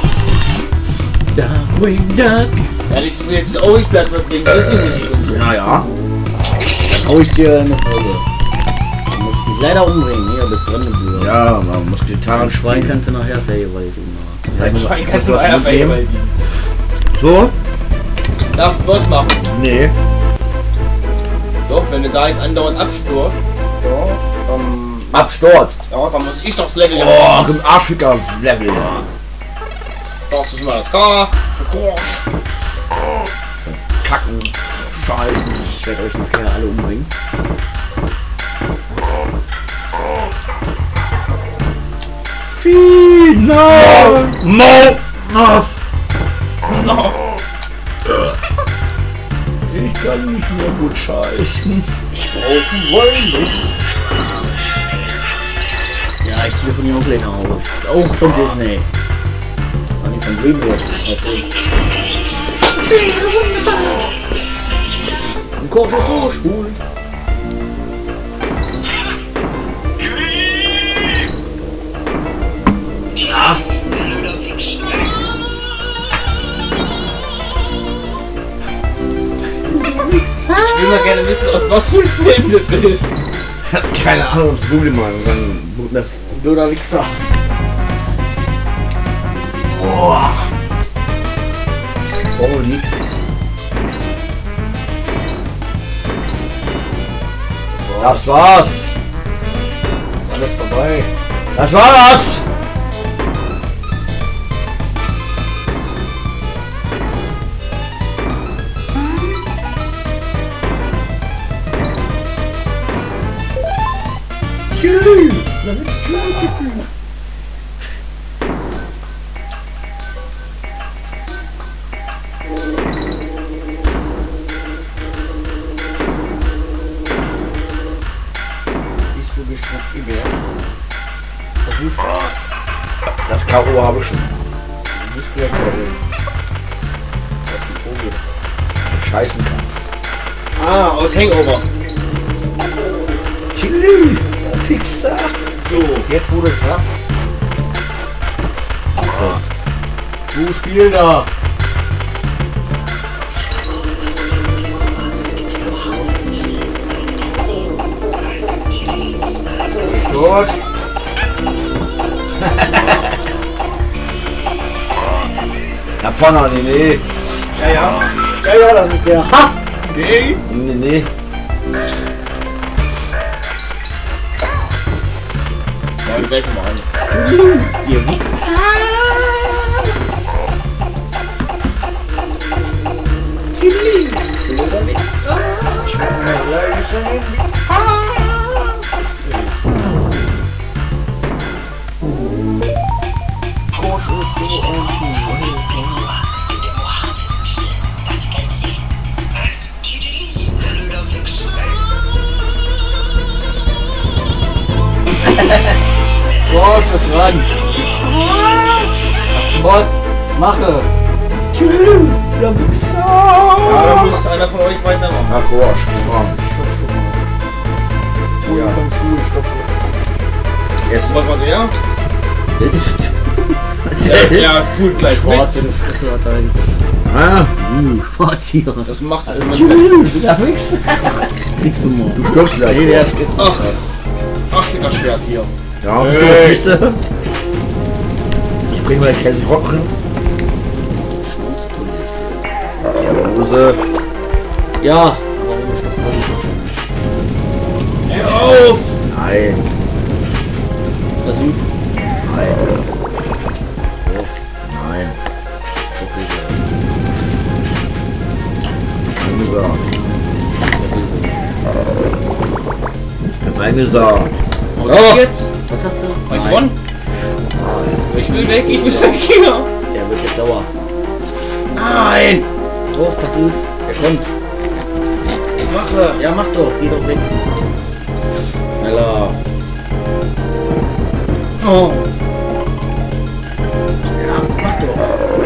Darkwing Duck. Ja, nicht, dass du jetzt auch nicht bleibst wegen Disney-Musik und so. Ja, ja. Dann hau ich dir eine Folge. Du musst dich leider umbringen. Hier, bist dran, du Bruder. Ja, man muss Gitarren Schwein spielen. kannst du nachher vergewaltigen. Zeig mal, Schwein was kannst du was Eier mit dem? vergewaltigen. So? Darfst du Boss machen. Nee. Doch, wenn du da jetzt andauernd abstürzt, ja, dann, Abstürzt. ja, dann muss ich doch das Level Oh, im Arschficker-Level. Brauchst du schon mal das K für Korsch. Kacken. Scheißen. Ich werde euch nachher alle umbringen. Viel. No. No. No. No. Ich kann nicht mehr gut scheißen. Brauchen wollen. Ja, ich telefoniere auch gleich nach Hause. Das ist auch von Disney. Ah, nicht von Dreamworks. Okay. Ein Korsch ist so schwul. Ja. Ich will mal gerne wissen, aus was für ein Film du bist. Keine Ahnung, das google mal. Und dann Blöder Wichser. Boah. Holy. Das war's. Ist alles vorbei. Das war's. Ist wo geschnappt Gewehr. Versucht. Das K O habe ich schon. Du bist gleich versucht. Das ist ein Vogel. Scheißen kann. Ah, aus Hangover. Tschüss. Fixer. So. Jetzt wo du es sagst. Du spiel da. Gut. Japaner, nee, nee. Ja, ja. Ja, ja, das ist der. Ha! Okay. Nee, nee. Ja, ich gleich mal an. Ihr Wichser! Los, mache! Der Wichser! Ja, da muss einer von euch weitermachen. Na, Korsch, komm. Wo Ja. kommst du? Ich stopfe. Erst Was war der? ist. Ja, ja, cool, gleich mit. Schwarze Fresse hat er jetzt. Ah, Uh, schwarz hier. Das macht es der immer. Wichser! Kriegst du mal. Du stirbst gleich. Nee, der ist jetzt. Ach, Arschleckerschwert hier. Ja, Hey. du siehst du? Ich bring mal keinen Rocken. Ja, Hose. Ja, warum stopft er das nicht? Hör auf! Nein. Das ist Nein. Nein. Kein gesagt. Ich hab einen gesagt. Und Oh. jetzt? Was hast du? Hab ich Nein. gewonnen? Ich will weg, ich will weg hier. Der wird jetzt sauer. Nein! Doch, passiv. Der kommt. Mache! Ja, mach doch. Geh doch weg. Schneller. Oh. Ja, mach doch.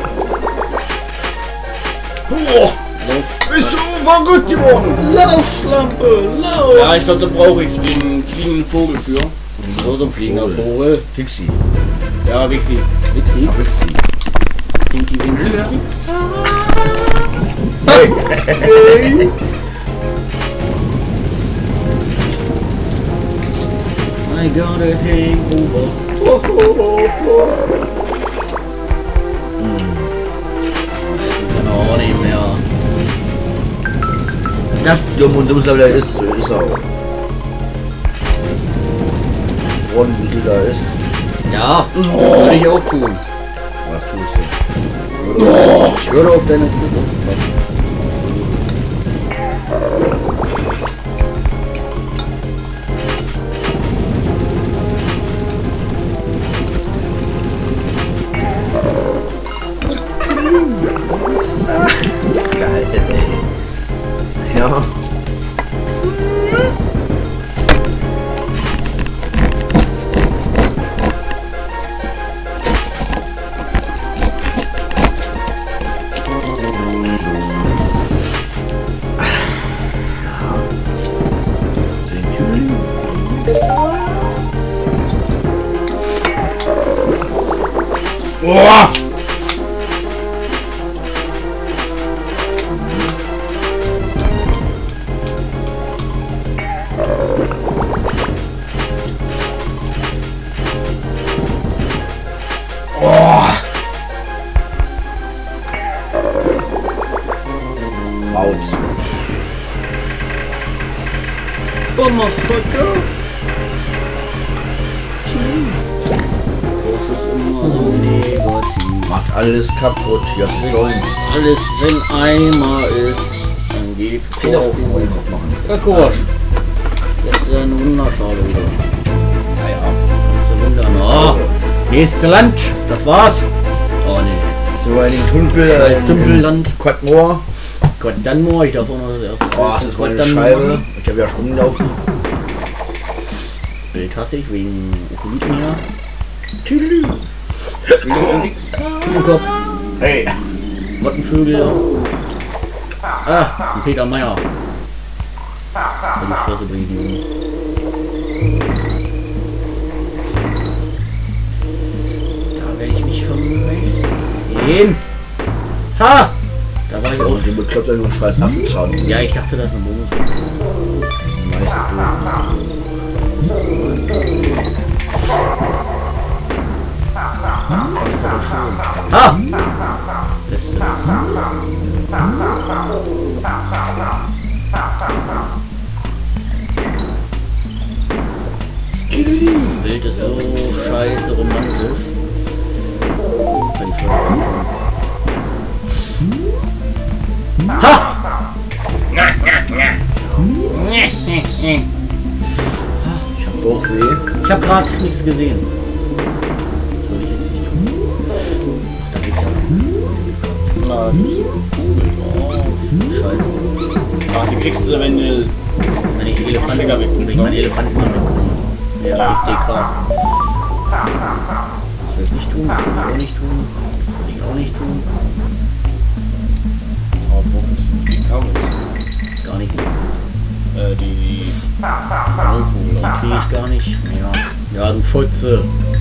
Oh, Lauf. bist du verrückt geworden? Lauf, Schlampe. Lauf. Ja, ich glaube, da brauche ich den fliegenden Vogel für. So, so ein fliegender Vogel. Pixie. Ja, Wixi. Wixi. Ach, Pixie. Pinky Winky. Hey. I got a hangover. Kann auch nicht mehr. Das Dumm und dumm ist, aber der ist, ist er auch. Ron, wie viel da ist. Ja, das würde ich auch tun. Was tust du? Ich würde auf deine Sisse aufpassen. Das ist geil, ey. Ja. Boah! Maus. Oh, motherfucker. Coach ist immer so negativ. Macht alles kaputt. Ja, Wenn so alles in Eimer ist, dann geht's Zähne auf Coach. den Kopf machen. Ja, Coach. Das ist ja eine Wunderschale wieder. Naja. Kannst du wundern. Oh, nächstes Land. Das war's. Oh, nee. So in den Tümpel. Scheiß Tümpelland. Quadmoor. Gott, dann nur. Ich darf auch noch das erste. Oh, das ist meine Gott, dann Scheibe. Ich habe ja Sprung laufen. Das Bild hasse ich wegen Okuliten hier. Tüdelü. Kopf. Hey. Mottenvögel. Ah, ein Peter Meyer. In die Fresse bringt die um. Da werde ich mich vermissen. Ha! Da war ich auch. Und den bekloppt er nur einen scheiß Affenzahn. Ja, ich dachte, das ist eine Bonus. Das ist meistens Ha! Beste. Das Bild ist so scheiße romantisch. Kann ich voll- Ha! Ich hab Bauchweh. Ich habe gerade nichts gesehen. Das würde ich jetzt nicht tun. Ach, da geht's ja. Na, du bist cool. Oh, scheiße. Ah, die kriegst du, wenn du. Wenn ich die Elefanten, Stecker weg, wenn ich meinen Elefanten mal bekomme. Ja, ich D K. Das will ich nicht tun, das will ich auch nicht tun. kriege ich gar nicht. Ja, ja du Fotze.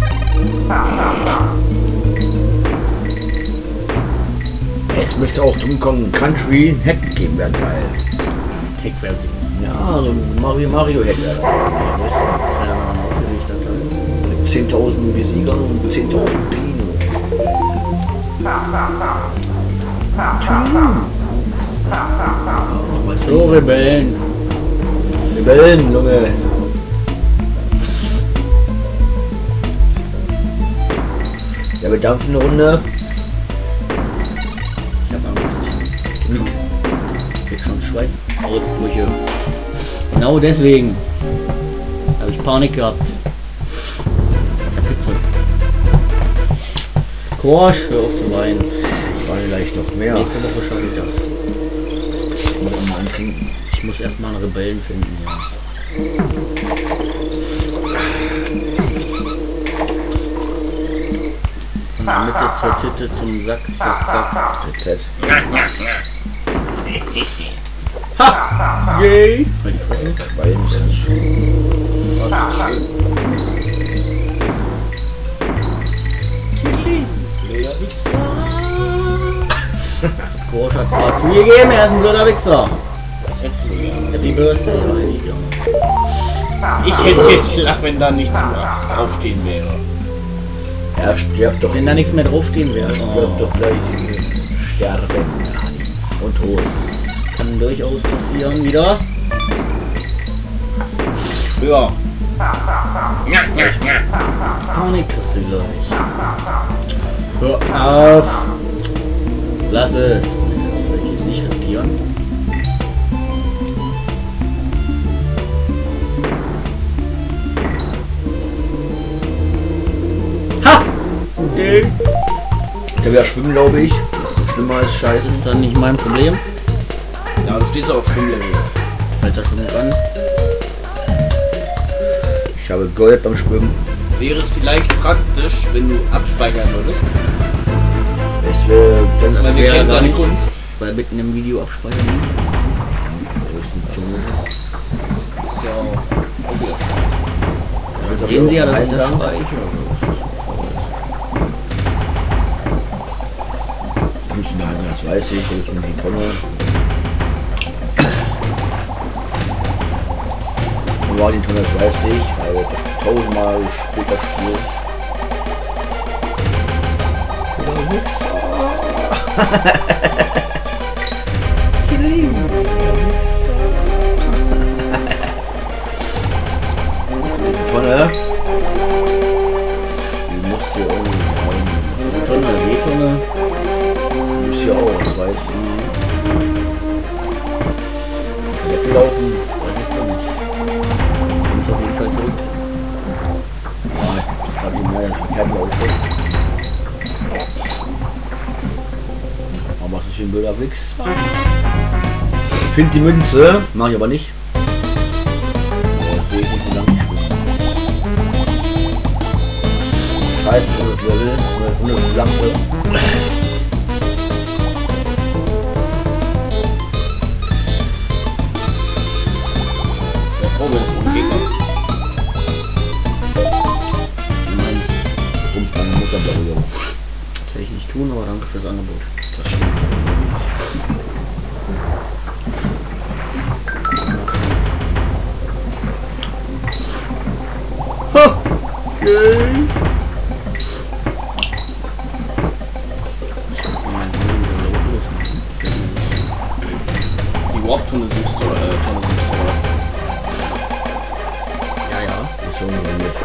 Es müsste auch Donkey Kong Country Hack geben, wäre geil. Hack-Version. Ja, so ein Mario Mario Hack wäre geil. Das ist ja natürlich der Teil. Mit zehntausend Besiegern und zehntausend Pino. So, Rebellen. Rebellen, Junge. Ja, wir dampfen eine Runde. Ich hab Angst. Glück. Ich krieg schon Schweißausbrüche. Genau deswegen habe ich Panik gehabt. Der Pizza. Korsch, hör auf zu weinen. Ich war vielleicht noch mehr. Nächste Woche schaffe ich das. Ich muss auch mal antrinken. Ich muss erstmal einen Rebellen finden, ja. Von der Mitte zur Titte zum Sack, zack, zack. Z Z. Ha! Yay! Mal die Fresse. Weil das ist Korsch hat gerade zugegeben, er ist ein blöder Wichser. Was hättest du denn? Happy Birthday, ja, hätte ich ja. Ich hätte jetzt gelacht, wenn da nichts mehr draufstehen wäre. er stirbt doch. Wenn da nichts mehr draufstehen Er wäre. stirbt doch gleich. Sterben. Und tot. Kann durchaus passieren wieder. Ja. Panik kriegst du gleich. Hör auf! Lass es! Das will ich jetzt nicht riskieren. Ha! Okay. Der wäre schwimmen, glaube ich. Das ist schlimmer als Das Scheiße. ist dann nicht mein Problem. Ja, du stehst auf Schwimmlevel. Fällt da schon an. Ich habe Gold beim Schwimmen. Wäre es vielleicht praktisch, wenn du abspeichern würdest? Es wäre ganz Weil wir wäre kennen gar seine nicht. Kunst. Weil mitten im Video abspeichern. Ist ja auch wieder scheiße. Sehen Sie ja, dass ich das Eingang. speichere. Nicht nein, das weiß ich, wenn ich nicht komme. Und war die Tonne, das weiß ich, weil ich das tausendmal später spiele. Oder Wichser. Die lieben Wichser. Jetzt ist die Tonne. Die muss hier irgendwie sein. Das ist eine Tonne, W-Tonne. muss hier auch, das weiß ich. Weglaufen, Weiß ich doch nicht. Kommt auf jeden Fall zurück. ja, ich hab die mehr verkehrt Auto. Aber was ist für ein blöder Wichs? Ich finde die Münze, mach ich aber nicht. Aber das sehe ich nicht, wie lange ich schwimme. Scheiße, das Level, ohne Lampe. Froh, wenn es ohne Gegner. Mein Rumpf, meine Mutter darüber. Das werde ich nicht tun, aber danke fürs Angebot. Das stimmt. Die Warp-Tonne suchst du, äh, Tonne suchst du, oder? Ja, ja. Ist schon mit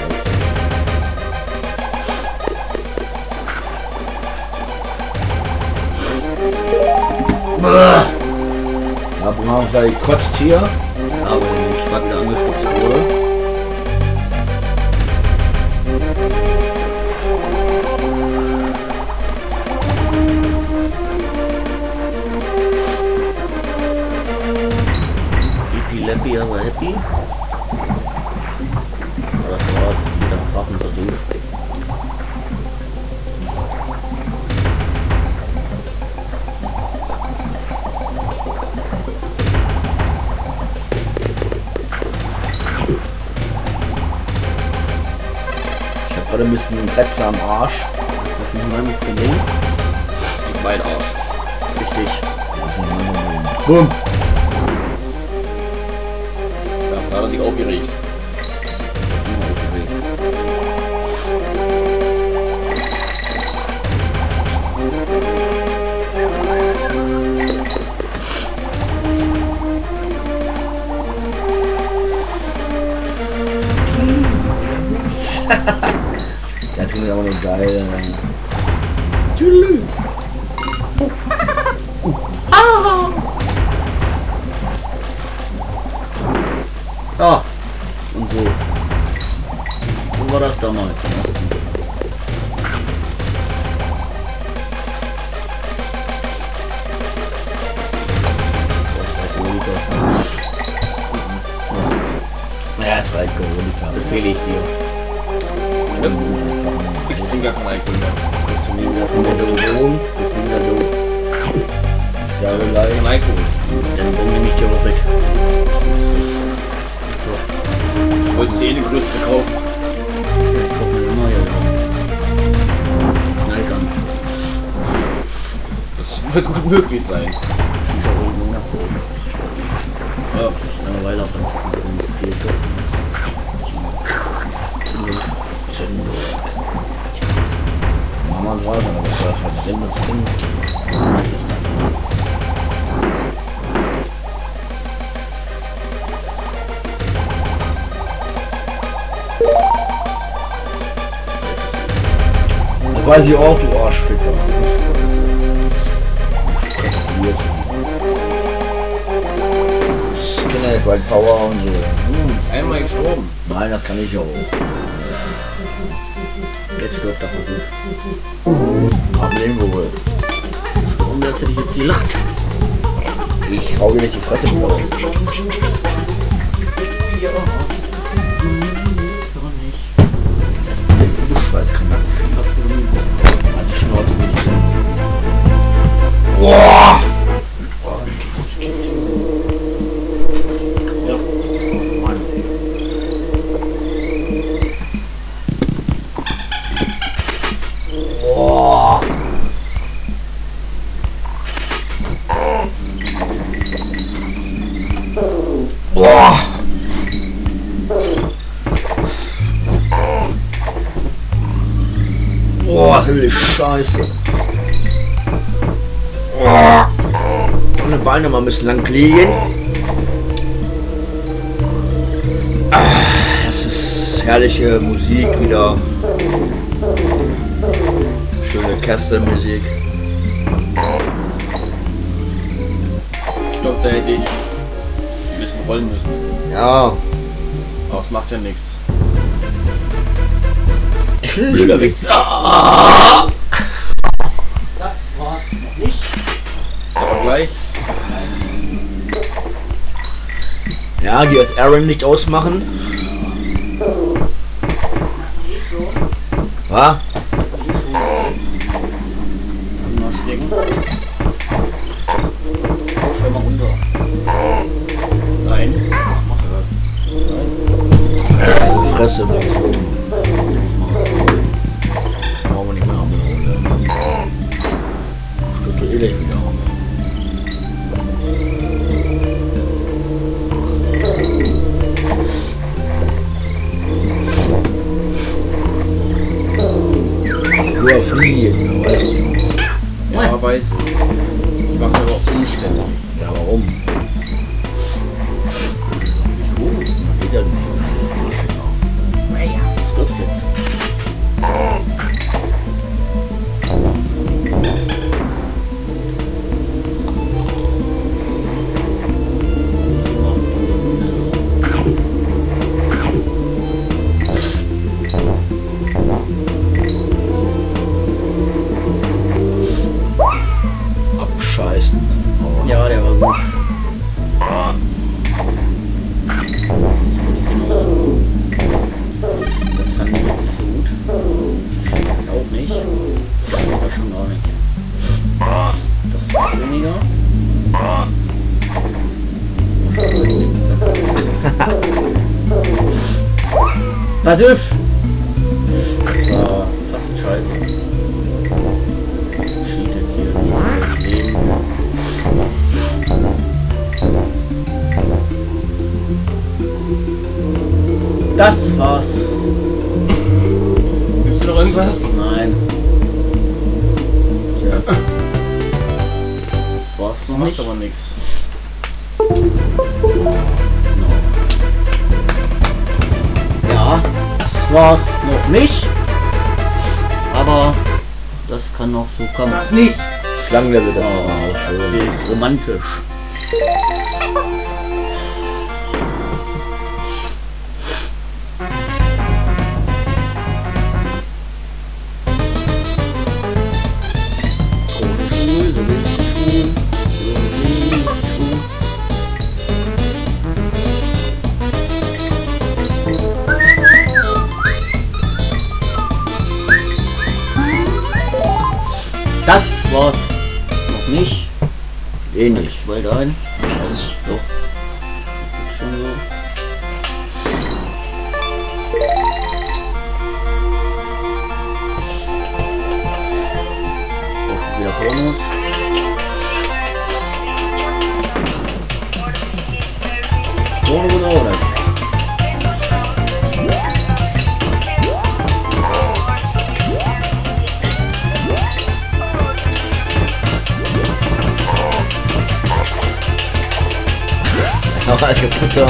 Ja, wir haben gleich gekotzt hier. Aber wenn ich gerade wieder angestupst wurde. Happy Lappy, aber happy. Aber das war's jetzt wieder ein Drachenversuch. bisschen Kratzer am Arsch. Ist das nicht mein Problem? Mein Arsch. Richtig. Das ist nicht mein Problem. Boom. Ja, da hat er sich aufgeregt. Das ist immer aufgeregt. Der tut mir aber nur geil. Tschüss. Ah, und so. So war das damals im Osten. Ja, ist Alkoholiker. Befehle ich dir. Ich trinke gar keinen Alkohol mehr. Bist du wieder von der Drohung? Bist du wieder so? Ist ja Ich trinke leid. keinen Alkohol. Dann nehme ich dir auch weg. Ich wollte Zähne größer gekauft. Ich brauche eine neue. Knallt an. Das wird gut möglich sein. Shisha holen, oder? Ja. Langeweile ab, dann zu zu viel Stoff. Zündung. Mama und Räuber, aber das war drin, das Ding. Das weiß ich nicht. Das weiß ich auch, du Arschficker. Skinhead, White Power und so. Hm. Einmal gestorben. Nein, das kann ich auch. Jetzt stirbt der Versuch. Problem wohl. Warum hätte ich jetzt gelacht? Ich hau dir nicht die Fresse raus. Ja. Warum nicht? Ich weiß, kann man viel. Halt die Schnauze nicht. Boah! Ja. Mann. Boah! Boah! Boah, himmlisch Scheiße. Boah. Meine Beine mal ein bisschen lang liegen. Ah, es ist herrliche Musik wieder. Schöne Kastelmusik. Ich glaube, da hätte ich ein bisschen rollen müssen. Ja. Aber es macht ja nichts. Blöder Wichser. Das war's noch nicht. Aber gleich. Ja, die als Aaron nicht ausmachen. Was? Mal stecken. Schau mal runter. Nein. Die Fresse. Brauchen wir nicht mehr haben. Stücke Elend wieder. Nur fliegen, weißt du. Ja, weiß ich. Ich mach's aber auch umständlich. Ja, warum? Wieder nicht. Stirb's jetzt. Abscheißen. Aber Ja, der war gut. Das fand ich jetzt nicht so gut. Das auch nicht. Das war schon gar nicht. Das war weniger. Pass auf! Das war Das war's. Gibt's noch irgendwas? Nein. Tja. Das war's Das noch macht nicht. aber nichts. Ja, das war's noch nicht. Aber das kann noch so kommen. Das nicht. Schlangenlevel, das Oh, war das schön. ist romantisch. Grundschule, so wie ist die Schule. So wie ist die Schule. Das war's noch nicht. Eh nicht. Weil ein. Doch. Ist schon so. Auch wieder Pornos. Porno oder oder? Noch ein kaputter.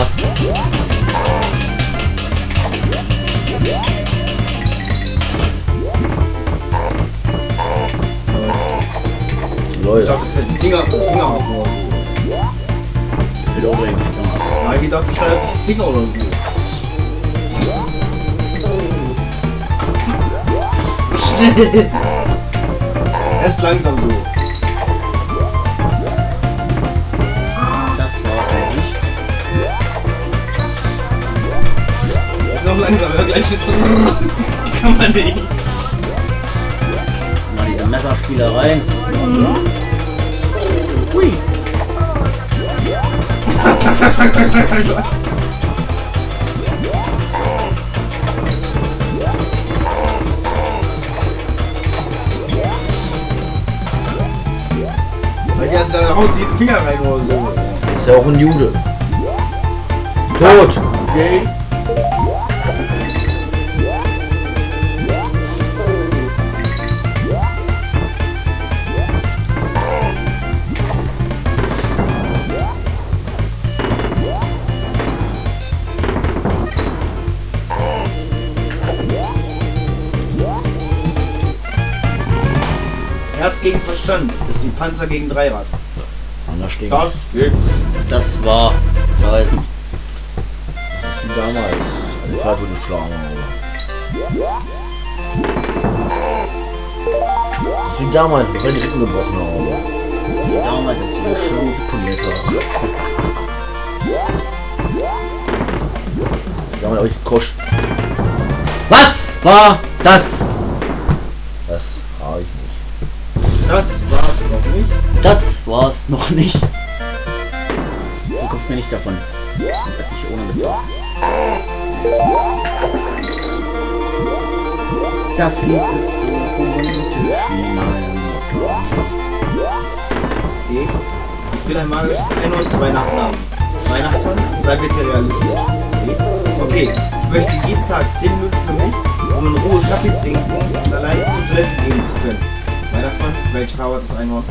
Leute. Ich dachte, das hätte Finger, Finger auf nur so. Für die Ohrringe. Ja, ich dachte, du schneidest sich die Finger oder so. Schnell! Erst langsam so. Das war's noch nicht. Erst noch langsam, ja, gleich steht. Kann man nicht. Mal diese Messerspielereien. Hui. Weil erst dann haut sie den Finger rein oder so. Ist ja auch ein Jude. Tot! Okay. Herz gegen Verstand ist wie Panzer gegen Dreirad. Anders stehen. Das geht. Das war scheiße. Das ist wie damals. Eine Vater geschlagen habe. Das ist wie damals, bevor ich die Rippen gebrochen habe. Wie damals, als ich die Schnauze poliert habe. Damals habe ich gekoscht. Was war das? Das habe ich nicht. Das war's noch nicht. Das war's noch nicht. Du kommst mir nicht davon. Ich werde nicht ohne bezahlen. Das Lied ist so romantisch wie meine Mutter. Okay. Ich will ein magisches Einhorn zu Weihnachten haben. Weihnachtsmann? Sei bitte realistisch. Okay. Okay. Ich möchte jeden Tag zehn Minuten für mich, um in Ruhe Kaffee trinken und allein zur Toilette gehen zu können. Weihnachtsmann? Welche Farbe hat das Einhorn?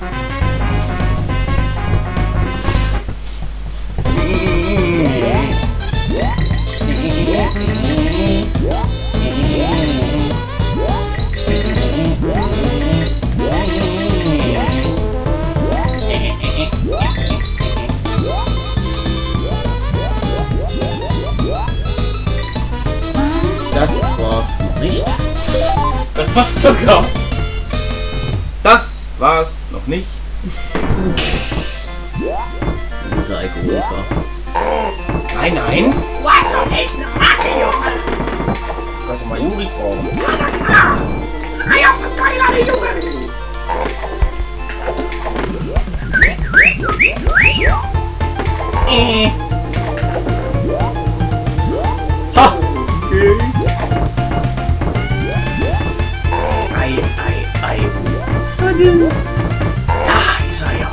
Das war's noch nicht. Das passt sogar. Das war's noch nicht. Dieser Alkoholiker. Nein, nein. Du hast doch echt eine Macke, Junge. Kannst du mal Juri fragen? Eier verteiler, der Junge. Äh. Ha! Ei, ei, ei. Was war denn? Da ist er ja.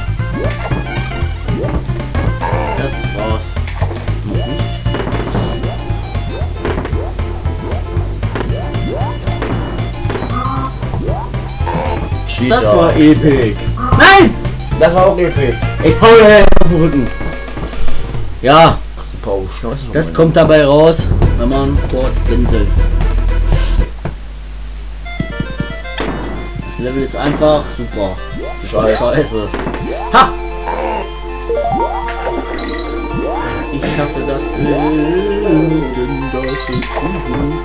Das war's noch nicht. Cheater. Das war epic. Nein! Das war auch epic. Ich hau dir auf den Rücken. Ja, Das, das kommt dabei raus, wenn man kurz blinzelt. Das Level ist einfach super. Scheiße. Scheiße. Ha! Ich hasse das Blinden, das ist gut.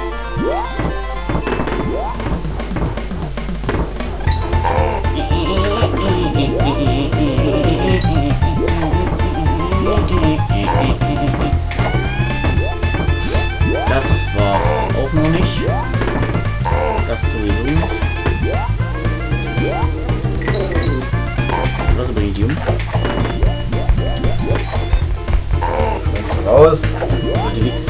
Das war's auch noch nicht. Das sowieso nicht. Was bringe ich die um? Kannst du raus? Heute nix.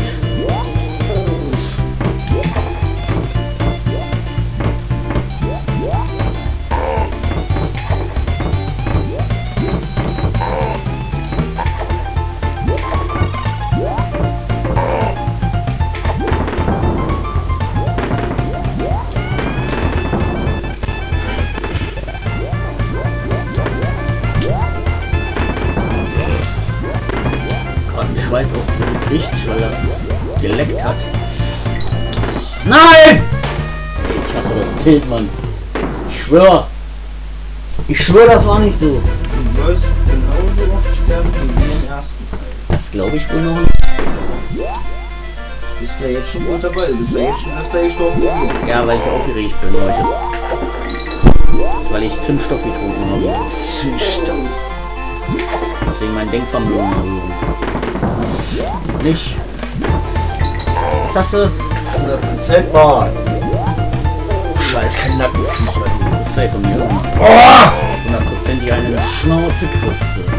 Schweißausbruch gekriegt, weil er geleckt hat. Nein! Ich hasse das Bild, Mann. Ich schwör. Ich schwör, das war nicht so. Du wirst genauso oft sterben wie im ersten Teil. Das glaube ich wohl noch nicht. Du bist ja jetzt schon gut dabei. Du bist ja jetzt schon öfter gestorben wie wir. Ja, weil ich aufgeregt bin heute. Das ist, weil ich Zimtstoff getrunken habe. Züchter. Deswegen mein Denkvermögen erhöhen. Nicht. Was hast du? Erzähl mal. Scheiß, kein Nackenfuß. Das ist gleich von mir. Oh! Hundertprozentig eine Schnauze kriegst du.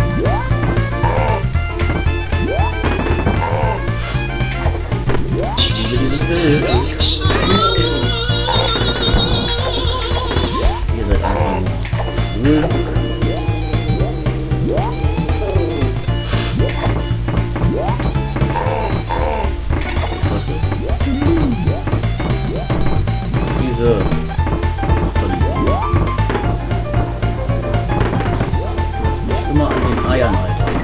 Ich liebe dieses Bild. Ihr seid einfach nur schwül. Diese. Das muss immer an den Eiern halten.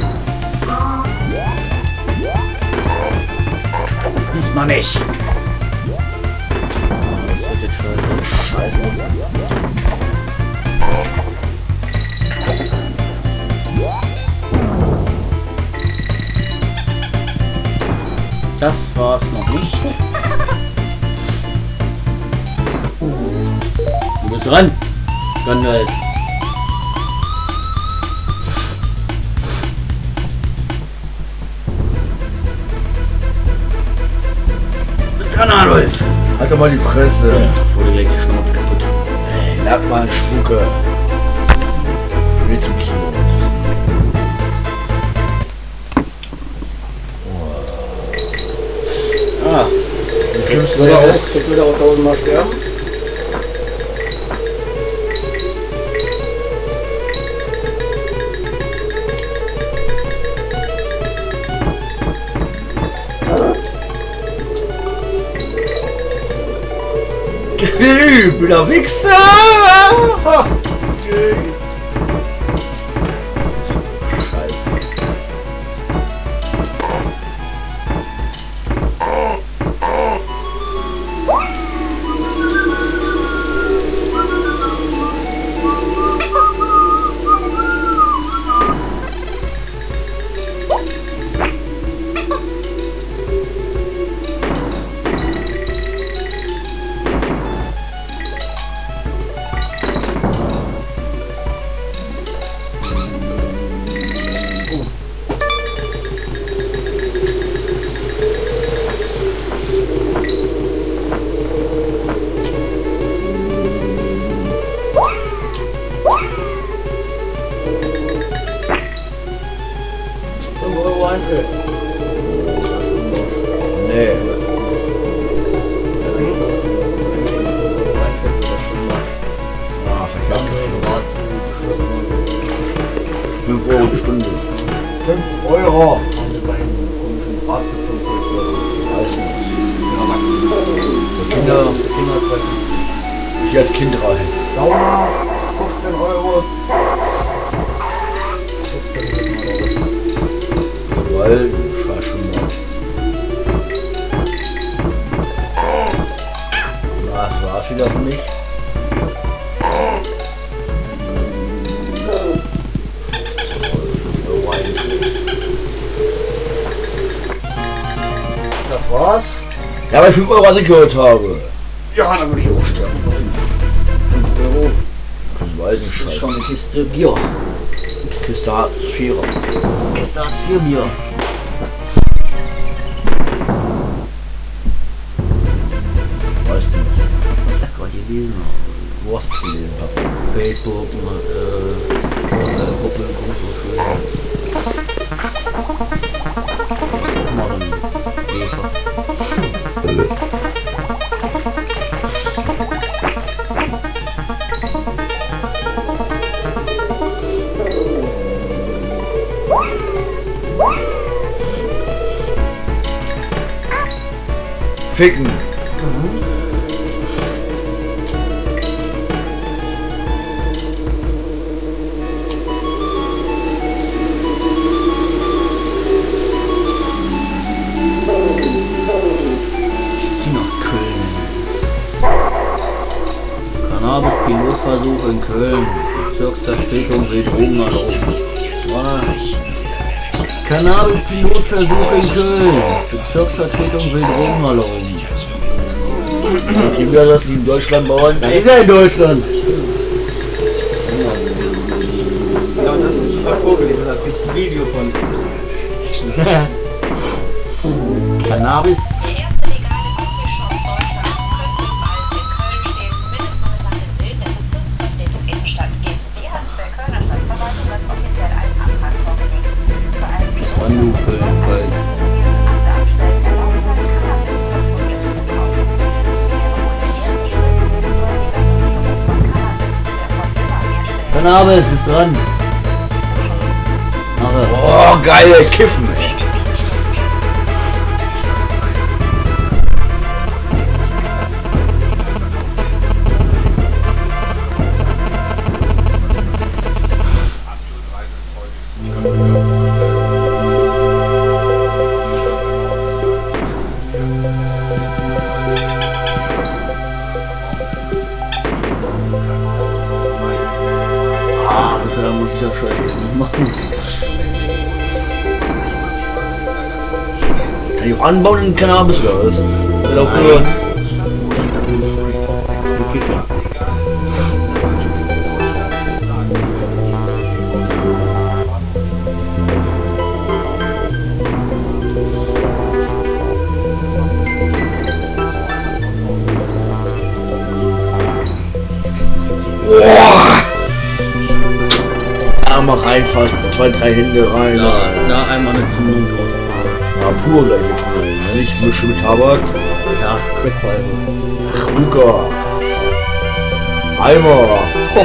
Diesmal nicht. Das wird jetzt scheiße. Scheiße. Das war's noch nicht. Du bist dran, Gandalf. Du bist dran, Adolf. Halt doch mal die Fresse. Wurde gleich die Schnauze kaputt. Ey, lad mal Spucke. Wie zum Kiosk. Ah, Jetzt wird er auch, jetzt wird er auch tausendmal sterben. Blöder Wichser! Nee. Ah, verkehrt. fünf Euro die Stunde. fünf Euro. Haben wir bei einem komischen Radsitzung Weiß nicht. für Erwachsene. Für Kinder. Kinder zwei. Ich als Kind rein. Sauna, fünfzehn Euro. fünfzehn Euro. Weil, schau schon mal. Na, das war's wieder für mich. Das war's. Ja, weil ich fünf Euro was ich gehört habe. Ja, dann würde ich auch sterben wollen. fünf Euro. Das weiß ich Das ist schon. schon eine Kiste Bier. Kiste Hartz vier. Kiste Hartz vier Bier. Weißt du was? Ich hab gerade gelesen. Du hast es gelesen. Facebook, äh, Gruppe, so schön. Mal dann Ficken. Cannabis-Pilotversuch in Köln. Bezirksvertretung will Drogen erlauben. Cannabis-Pilotversuch in Köln. Bezirksvertretung will Drogen erlauben. Wie wir das in Deutschland bauen? Das ist ja in Deutschland. Ja, und das ist super vorgelesen, das gibt es ein Video von. Cannabis. Der erste legale Coffeeshop Deutschlands könnte bald in Köln stehen, zumindest mal nach dem Willen der Bezirksvertretung Innenstadt geht. Die hat der Kölner Stadtverwaltung ganz offiziell einen Antrag vorgelegt. Für einen Pilotversuch soll ein Lizenzieren an Tankstellen erlaubt sein, Cannabis kontrolliert zu kaufen. Das wäre wohl der erste Schritt hin zur Legalisierung von Cannabis, der von immer mehr Stellen. Cannabis, bist dran. Aber Oh, geile Kiffen, ey. ah, bitte, da muss ich ja Scheiße nicht machen. Kann ich auch anbauen in Cannabis oder was? Oder auch nur einmal reinfassen, zwei, drei Hände rein. Ja, da einmal eine Zündung drauf. Ja, pur gleich knallen, ne? Ich mische mit Tabak. Ja, Crackpfeife. Ach, Luca. Eimer.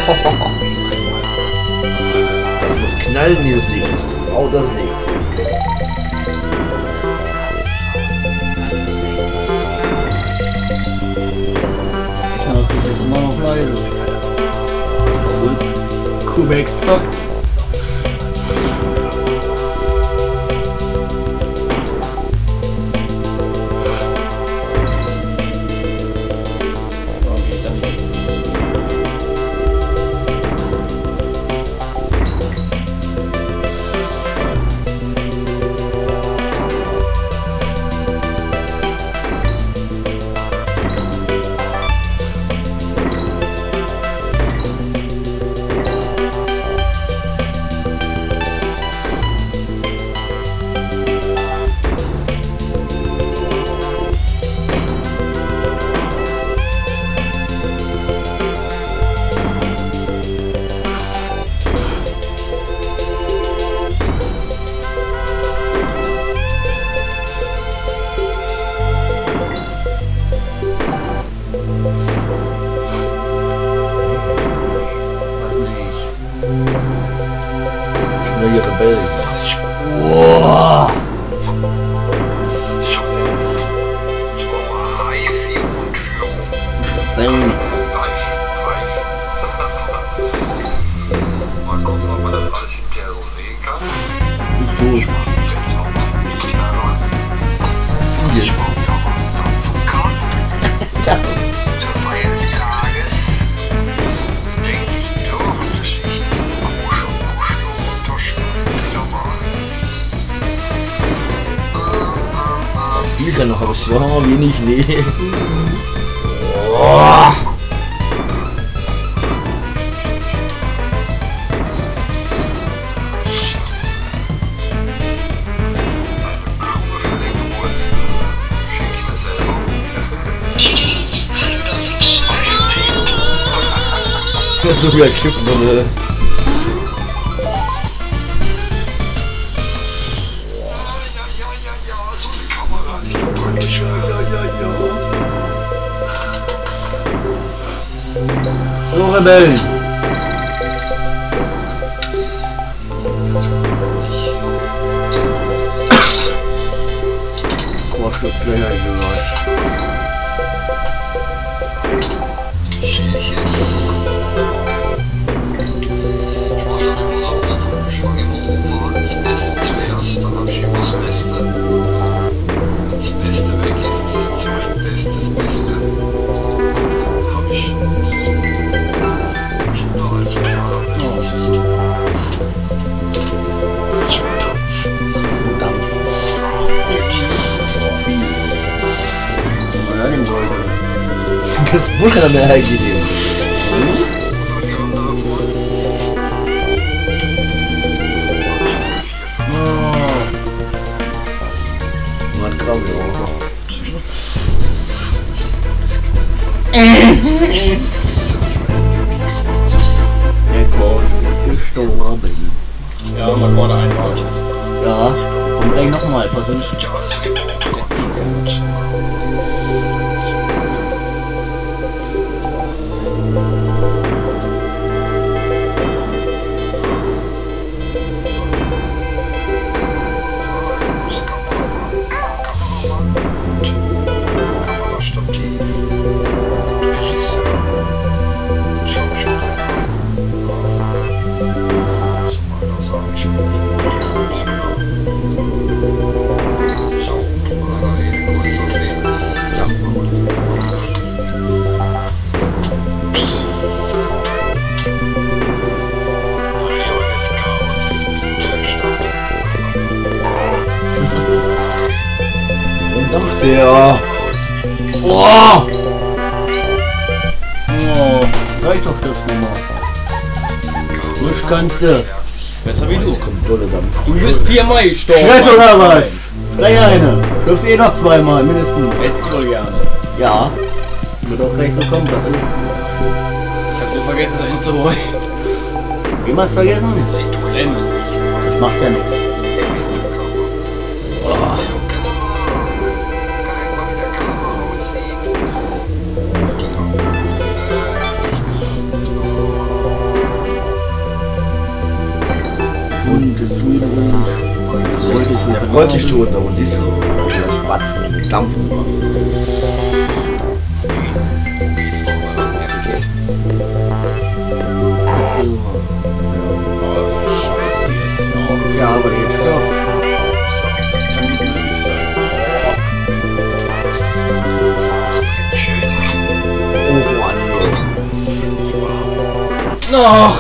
Das muss knallen, dieses Licht. Auch das Licht. Ja, das ist immer noch leise. Obwohl Cubex zockt. Was nicht? Schnell ihre Rebell. Boah! Hi vier und Führung. Bang! Reif, reif. gut. Viel. Viel kann noch, aber es war noch wenig, nee. Oh. Das ist so wie ein Kiffen, oder? So, Rebellen! Oh, Stück Player gehört. Das Busch hat er mir hergegeben. Man kann ja auch. Der Korsch ist gestorben. Ja, man wurde einmal. Ja, und gleich nochmal, persönlich. Dampft der. Oh! Oh! Sag ich doch, stirbst du mal. Frisch kannst du. Besser wie du. Kommt dolle Dampf. Du bist viermal gestorben. Stress oder was? Ist gleich eine. Stirbst eh noch zweimal, mindestens. Hättest du wohl gerne. Ja. Wird auch gleich so kommen, was ist? Ich hab nur vergessen, dahin zu holen. Jemals vergessen? Das Ende. Das macht ja nichts. Oh. Und das Sweet Hund. Der freut sich schon da und ist so. Der Batzen, Dampfen. Scheiße jetzt. Ja, aber jetzt stoppt's. Das kann nicht möglich sein. Oh, wo an, Noch!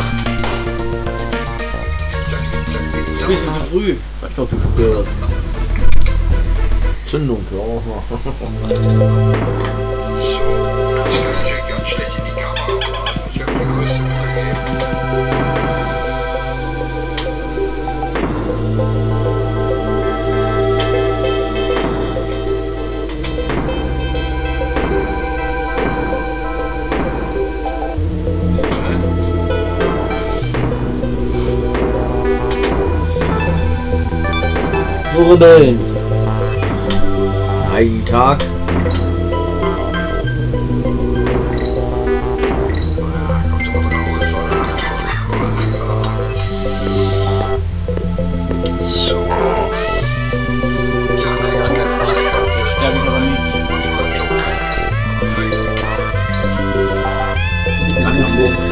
Ein bisschen zu früh. sag doch, du stirbst. Zündung, ja. Ich kann natürlich ganz schlecht in die Kamera blasen. Ich habe die größte So, Rebellen. Ein Tag. Jetzt sterbe ich aber nicht.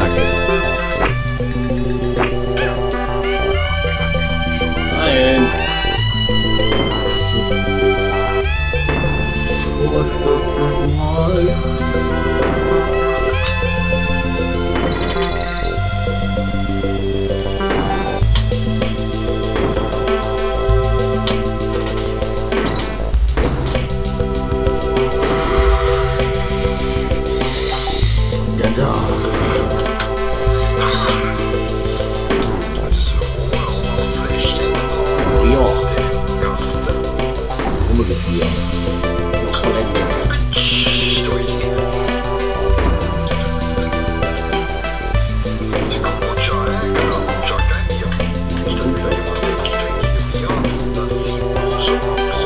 Nein. Kombucha, äh, Kombucha, kein Bier. Ich trinke seit immer Bier, ich trinke Bier und dann sieben Uhr so aus.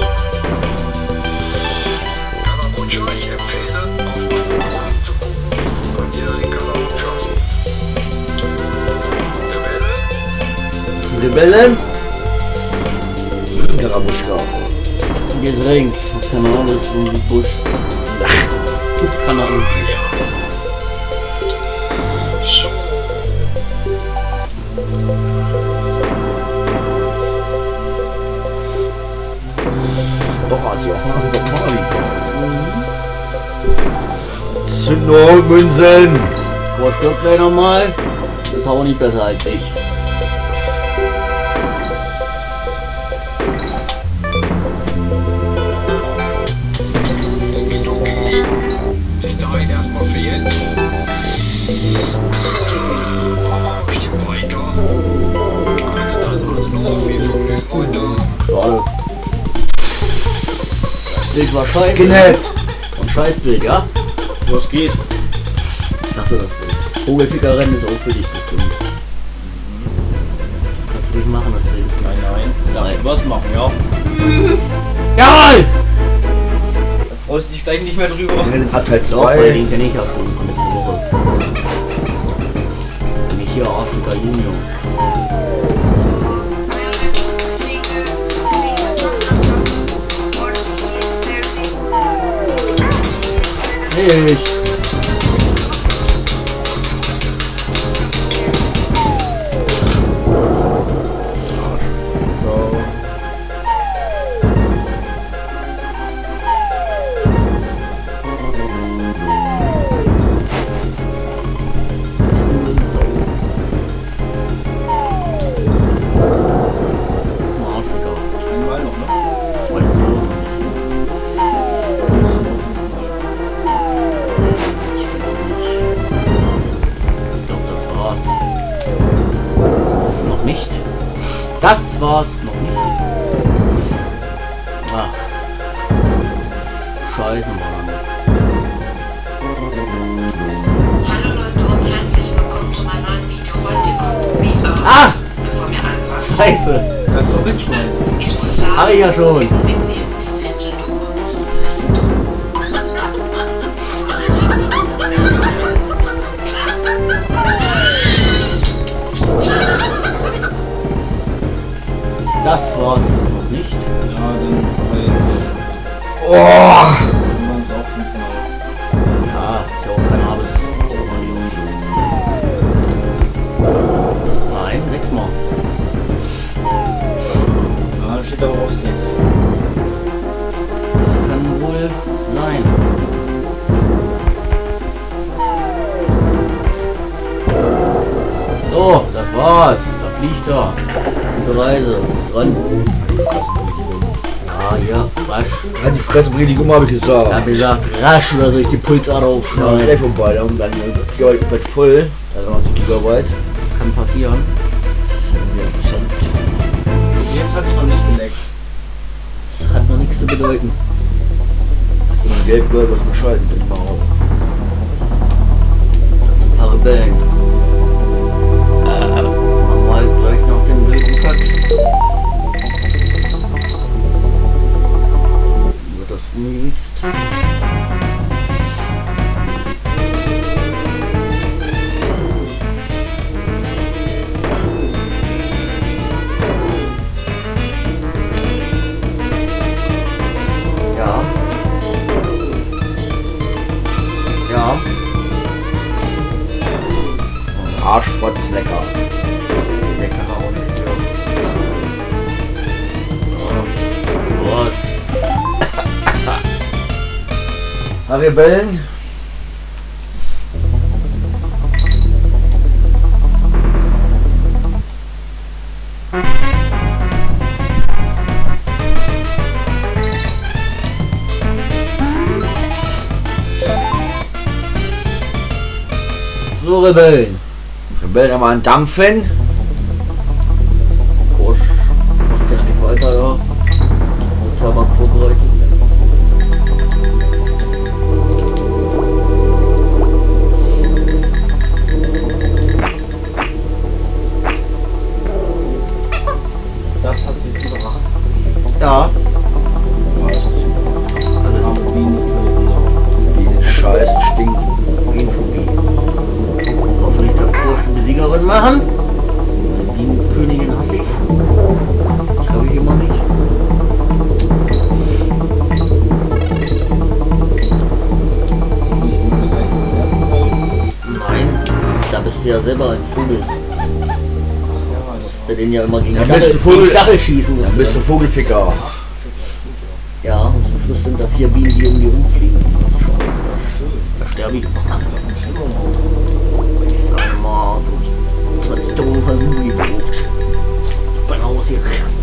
Kombucha, ich empfehle, auf den Grund zu gucken von ihren Kombuchas. Rebellen? Karabuschka. Getränk, keine Ahnung, das ist so ein Busch. Keine Ahnung. So. Boah, sie auch noch der Party. Zündmünzen. Boah, stirbt gleich nochmal. Das ist auch nicht besser als ich. Bis dahin erstmal für jetzt. Bestimmt weiter. Also dann alle noch, wir vergnügen weiter. Schade. Das Bild war scheiße. Skinhead. Und Scheißbild, ja? Was geht? Klasse das Bild. Vogelfickerrennen ist auch für dich bestimmt. Das kannst du nicht machen, das Bild ist Nein, nein. Darfst Nein. du was machen, ja? Jawohl! Da freust du dich gleich nicht mehr drüber. Hat halt Doch, weil zwei. den kenne ich ja schon von letzter Woche. Das ist nicht hier Arschlucker Junior. Ich. Einmal noch, ne? Das war's noch nicht. Ach. Scheiße, Mann. Hallo Leute und herzlich willkommen zu meinem neuen Video. Heute kommt Rita. Ah! Bevor wir anfangen, Scheiße. Kannst du auch mitschmeißen. ich muss sagen, Hab ich ja schon. mitnehmen. Sind so dumm und das ist richtig dumm. Das war's noch nicht. Ja, dann aber jetzt. Oh! Dann waren es auch fünfmal. Ja, ist ja auch kein halbes Million. Nein, sechsmal. Ah, steht aber auf sechs. Das kann wohl sein. So, das war's. Da fliegt er. Gute Reise. Ist dran. Ja, ja, rasch. Halt die Fresse, bring die Gummi, hab ich Ich gesagt. hab gesagt, rasch oder soll ich die Pulsader Ja, aufschneiden? gleich vorbei, dann dann Gigabyte wird voll. Also neunzig Gigabyte. Das kann passieren. Interessant. Bis jetzt hat es noch nicht geleckt. Das hat noch nichts zu bedeuten. Und das Geld gehört was Bescheid, denke ich mal auch. Das sind ein paar Rebellen. Machen wir halt gleich noch den wilden Cut. Wird das umgewichst? Ja. Ja. Arschfotz lecker. Leckerer und für. Oh. Na, Rebellen? So, Rebellen. Rebellen einmal einen Dampfen. Kosch. Macht ja nicht weiter, ja. Und Tabak vorbereitet. Königin hasse ich. Treffe ich immer nicht. Nein, da bist du ja selber ein Vogel. Dass der den ja immer gegen, Ja, Stachel, bist du Vogel- gegen Stachel schießen muss. Dann bist du Vogelficker. Ja, und zum Schluss sind da vier Bienen, die um die rumfliegen. Das ist schon das ist schön. Da sterbe ich. Ich sag mal, du zwanzig Tonnen von Lügen gebraucht. Beim Haus hier krass.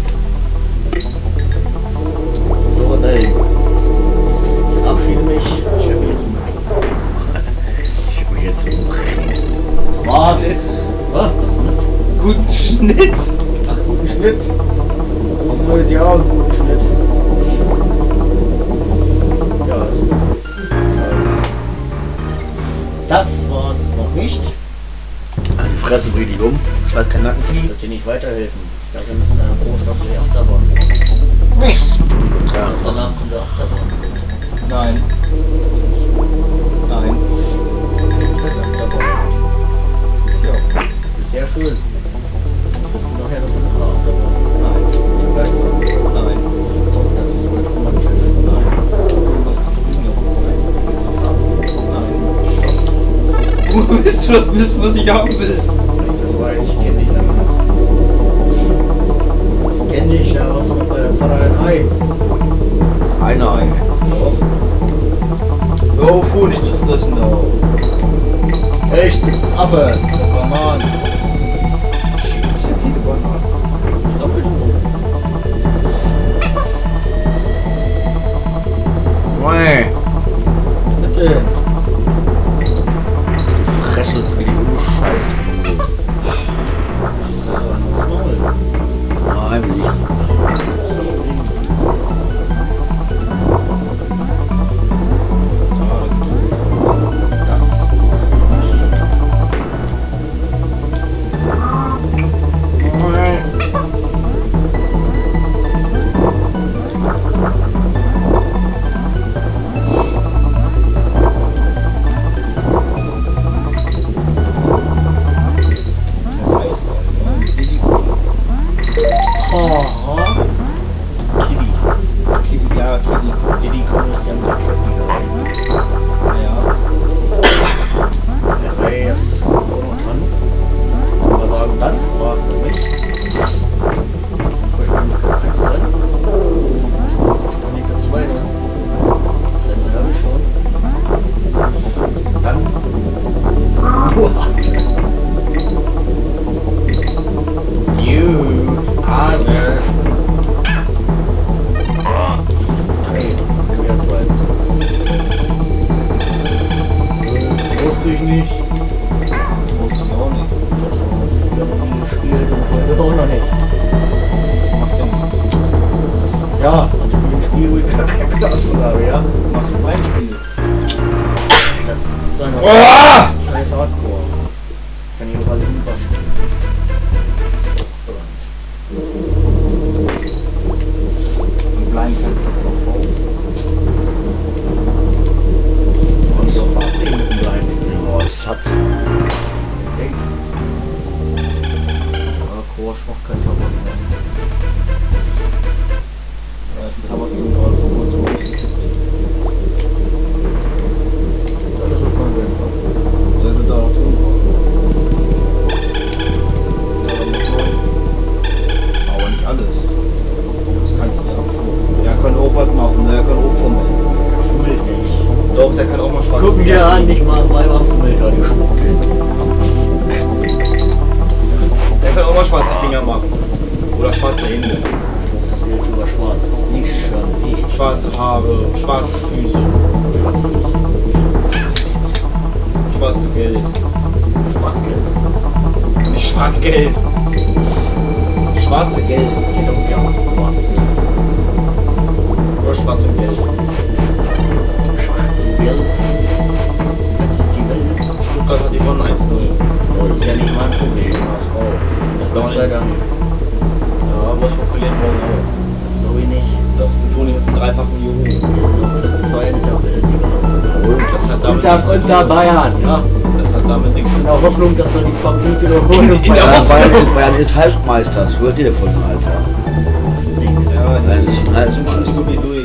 So, Rebellen. Ich verabschiede mich. Ich habe jetzt Ich hab mich jetzt Das war's. Was? Guten Schnitt. Ach, guten Schnitt. Auf ein neues Jahr und guten Schnitt. Ja, das ist jetzt. Das war's noch nicht. eine Fresse bring dich um. Scheiß kein Das Nackenvieh. wird dir nicht weiterhelfen. Ich dachte, mit einer Großstadt die Achterbahn. Ja. Danach kommt der Achterbahn. Nein. Nein. Das ist Achterbahn. Ja. Das ist sehr schön. Bist du nachher noch mit einer Achterbahn? Nein. Begeistert. Nein. Doch, das ist halt romantisch. Nein. Was kannst du noch? Willst du was haben? Nein. Wo willst du das wissen, was ich haben will? Wenn ich das weiß, ich kenne dich lange noch. Ich kenne dich, da warst du noch bei deinem Vater ein Ei. Ein Ei. Hör auf, Honig zu fressen, da. Echt, bist ein Affe. Das war Mann. Ich gibt's ja keine Bananen. Sammel du. Ui. Bitte. Die Fresse bring dich um. Scheiß Vogel. Das ist also ein Maul. Nein, nicht. wusste ich nicht. Wusste ich auch nicht. Ich habe noch nie gespielt und heute auch noch nicht. Was macht denn nichts? Ja, man spielt ein Spiel, wo ich gar keinen Platz für habe, ja? Machst du ein Spiel? Das ist so eine Oh! scheiß Hardcore. Kann ich auch alle hinwaschen. Und Blind kannst du auch bauen. Und ich auch verabreden mit dem Blind. Ja, es hat. Denk. Hardcore macht kein Tabak mehr. Ja, die Tabak eben gerade so kurz mal ausgekippt. Das ist mein Wendler. Sollte da auch tun. Aber nicht alles. Das kannst du ja auch vor. Der kann auch was machen, der kann auch fummeln. Fummelt nicht. Doch, der kann auch mal schwarz. Gucken wir an, nicht mal zweimal fummelt da die Schmuckel. Der kann auch mal schwarze Finger machen. Oder schwarze Hände. Das wird über schwarz. Ist nicht schon weh. Schwarze Haare, schwarze Füße, Schwarze Füße. schwarze Geld. Schwarzgelb. Nicht Schwarzgeld. Schwarze Geld. Steht auch ja. Schwarzes Geld. Oder schwarze Geld. Schwarze Geld. Das ist die Welt. Stuttgart hat gewonnen eins null. Oh, das ist ja nicht mein Problem. H S V. Gott sei Dank. Ja, Wolfsburg verlieren morgen auch. Das glaube ich nicht. Das betone ich mit einem dreifachen Juhu. Wir sind noch Platz zwei in der Tabelle, Digga. Das hat damit Unter, nichts zu unter tun. Bayern, ja. Das hat damit nichts zu In der Hoffnung, dass wir die paar Punkte überholen. In der Hoffnung. Bayern ist, Bayern ist Halbmeister, das hört ihr davon, Alter. Ja, Bayern ist ein Schießt Halbmeister. so wie durch.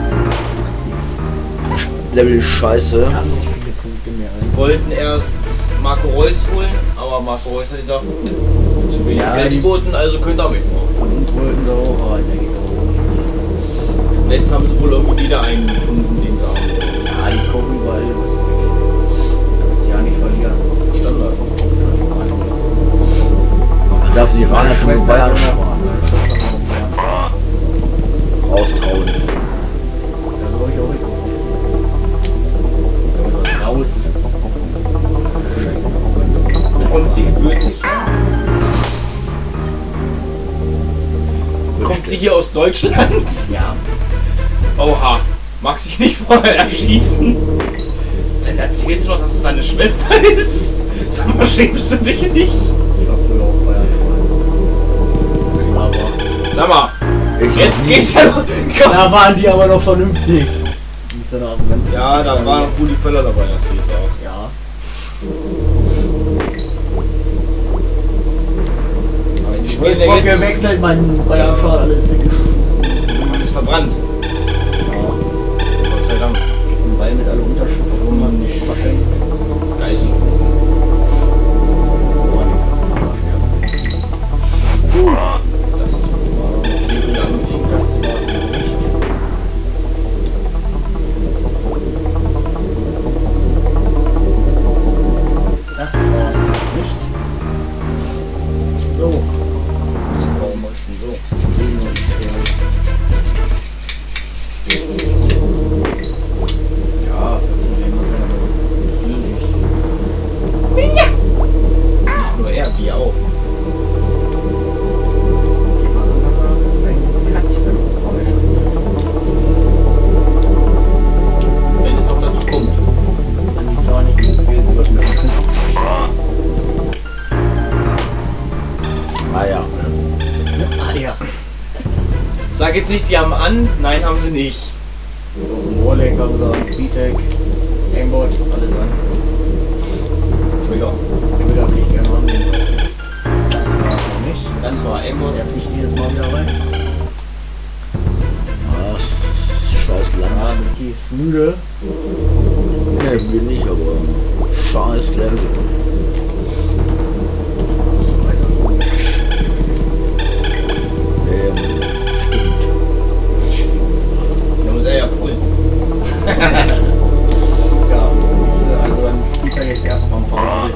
Level Scheiße. Haben nicht viele Punkte mehr. Wir wollten erst Marco Reus holen, aber Marco Reus hat gesagt, zu wenig Ja, Geld die- geboten, also könnt ihr mitmachen. Von uns wollten sie auch, aber der geht auch. Und jetzt haben sie wohl irgendwie wieder einen gefunden, den sie haben. Ja, die gucken überall was. Damit sie ja nicht verlieren. Standard. Man darf sich Iraner schon mit Bayern ist auch sparen. noch- meine Schwester ist auch noch Bayern. Raustrauen. Ja, so hab ich auch geguckt. Raus. Scheiße. Kommt sie gebürtig her? Kommt sie hier aus Deutschland? Ja. Oha. Mag sich nicht vorher erschießen? Dann erzählst du noch, dass es deine Schwester ist? Sag mal, schämst du dich nicht? Ich war früher auch Bayern. Aber Sag mal, Ich jetzt geht's ja noch. Komm. da waren die aber noch vernünftig. Die ist dann auch ganz- Ja, da war noch Rudi Völler dabei, das hier ist auch. Ja. Aber die Ich spielen bin ja jetzt jetzt gewechselt, mein Bayern-Schal alles weggeschossen. ist verbrannt. Ja. Gott sei Dank. Den Ball mit alle Unterschriften und man nicht verschenkt. Geisen. War nicht so. Das war noch nicht gut angelegt. Das war's noch nicht. Das war's nicht. So. Warum mach ich denn so? Ja, vierzehn Leben hat er. Das ist so. Nicht nur er, die auch. Wenn es noch dazu kommt. Wenn die Zahl nicht gewählt wird, mit dem Ah ja. Ah ja. Sag jetzt nicht, die haben an. Nein, haben sie nicht. Rohrleck haben sie, Speedtech, Aimbot, alles an. Trigger. Trigger will ich gerne haben. Das war's noch nicht. Das war Aimbot. Der fliegt jedes Mal wieder rein. Das ist scheiß Ja, lang. Micky ist müde. Ne, bin nicht, aber scheiß Level. Ähm, Da muss er ja cool. Ja, nächste, also dann spielt er jetzt erstmal ein paar.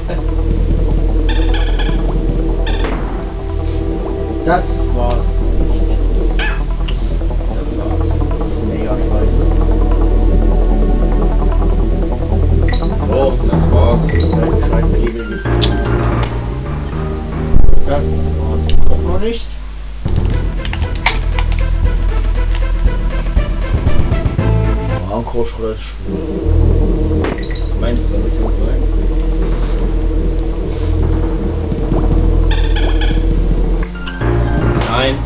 Das war's nicht. Das war's. Mega scheiße. So, das war's. Das ist halt ein scheiß Kegel geflogen. Das war's auch noch nicht. Ankerschritt. Was meinst du, mit sein? Nein.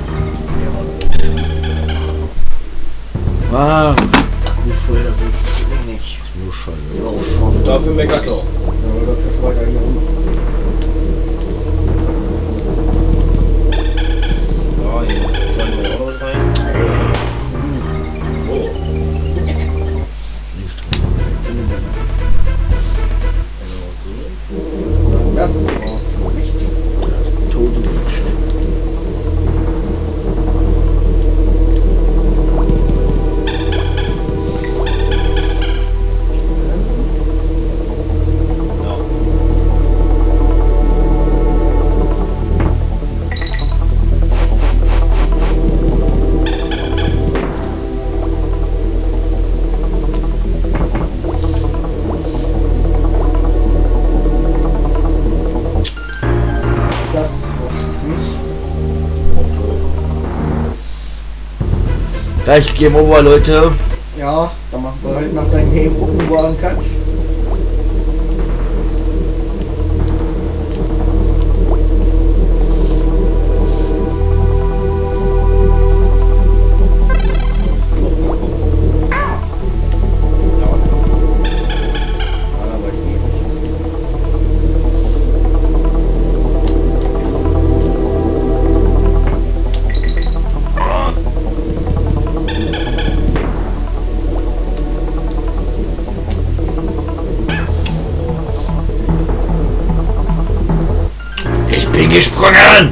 Ah, Akku voll, das ist zu wenig. nur Scheiße. Ja, auch schon. Dafür meckert er. Ja, dafür schreit er hier rum. Ja, hier. Schauen wir auch noch rein. Oh. Links drin. Das war's noch nicht. Tote Mensch. Ja. Das war's noch nicht. Gleich Game Over, Leute. Ja, dann machen wir halt nach deinem Game Open einen Cut. Ja, aber ich gesprungen!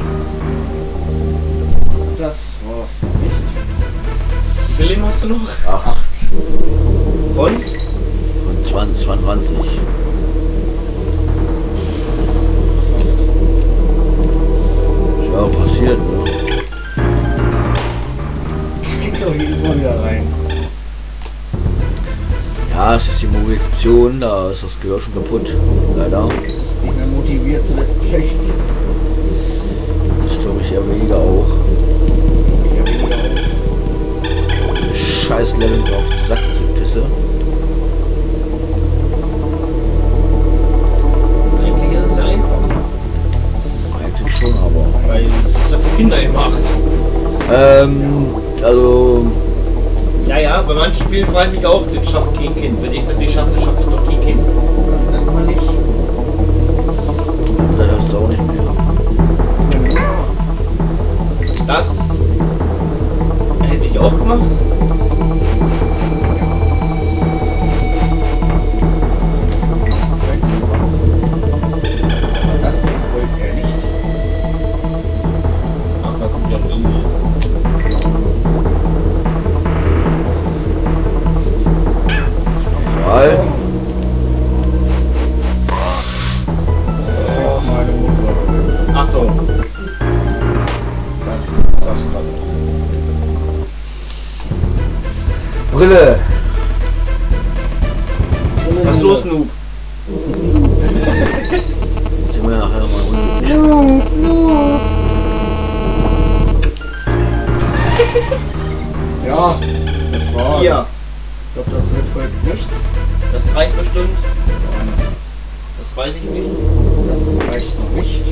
Das war's noch nicht. Wie viel Leben hast du noch? Acht. Von? Und zwanzig, zweiundzwanzig. Ja, passiert, ne? Ich krieg's auch jedes Mal wieder rein. Ja, es ist die Motivation, da ist das Gehör schon kaputt. Leider. Das ist nicht mehr motiviert, zuletzt schlecht. Das glaube ich eher weniger auch. Ja, weniger auch. Scheiß Level auf die Sack, diese Pisse. Eigentlich ist es ja einfach. Eigentlich schon, aber. Weil es ist ja für Kinder gemacht. Ähm, also. Ja, ja, bei manchen Spielen frage ich mich auch, das schafft kein Kind. Wenn ich das nicht schaffe, schafft das doch kein Kind. Das sagt man nicht. Da hörst du auch nicht mehr. Das hätte ich auch gemacht. Das wollte er nicht. Ach, da kommt ja ein Igel. Weil. Oh, meine Mutter. Achtung. Das sagst du gerade. Brille. Was ist los, Noob? Jetzt sind wir nachher mal unten. Ja, das war's. Ja, Ich glaube, das wird heute nichts. das reicht bestimmt. Das weiß ich nicht. Das reicht noch nicht.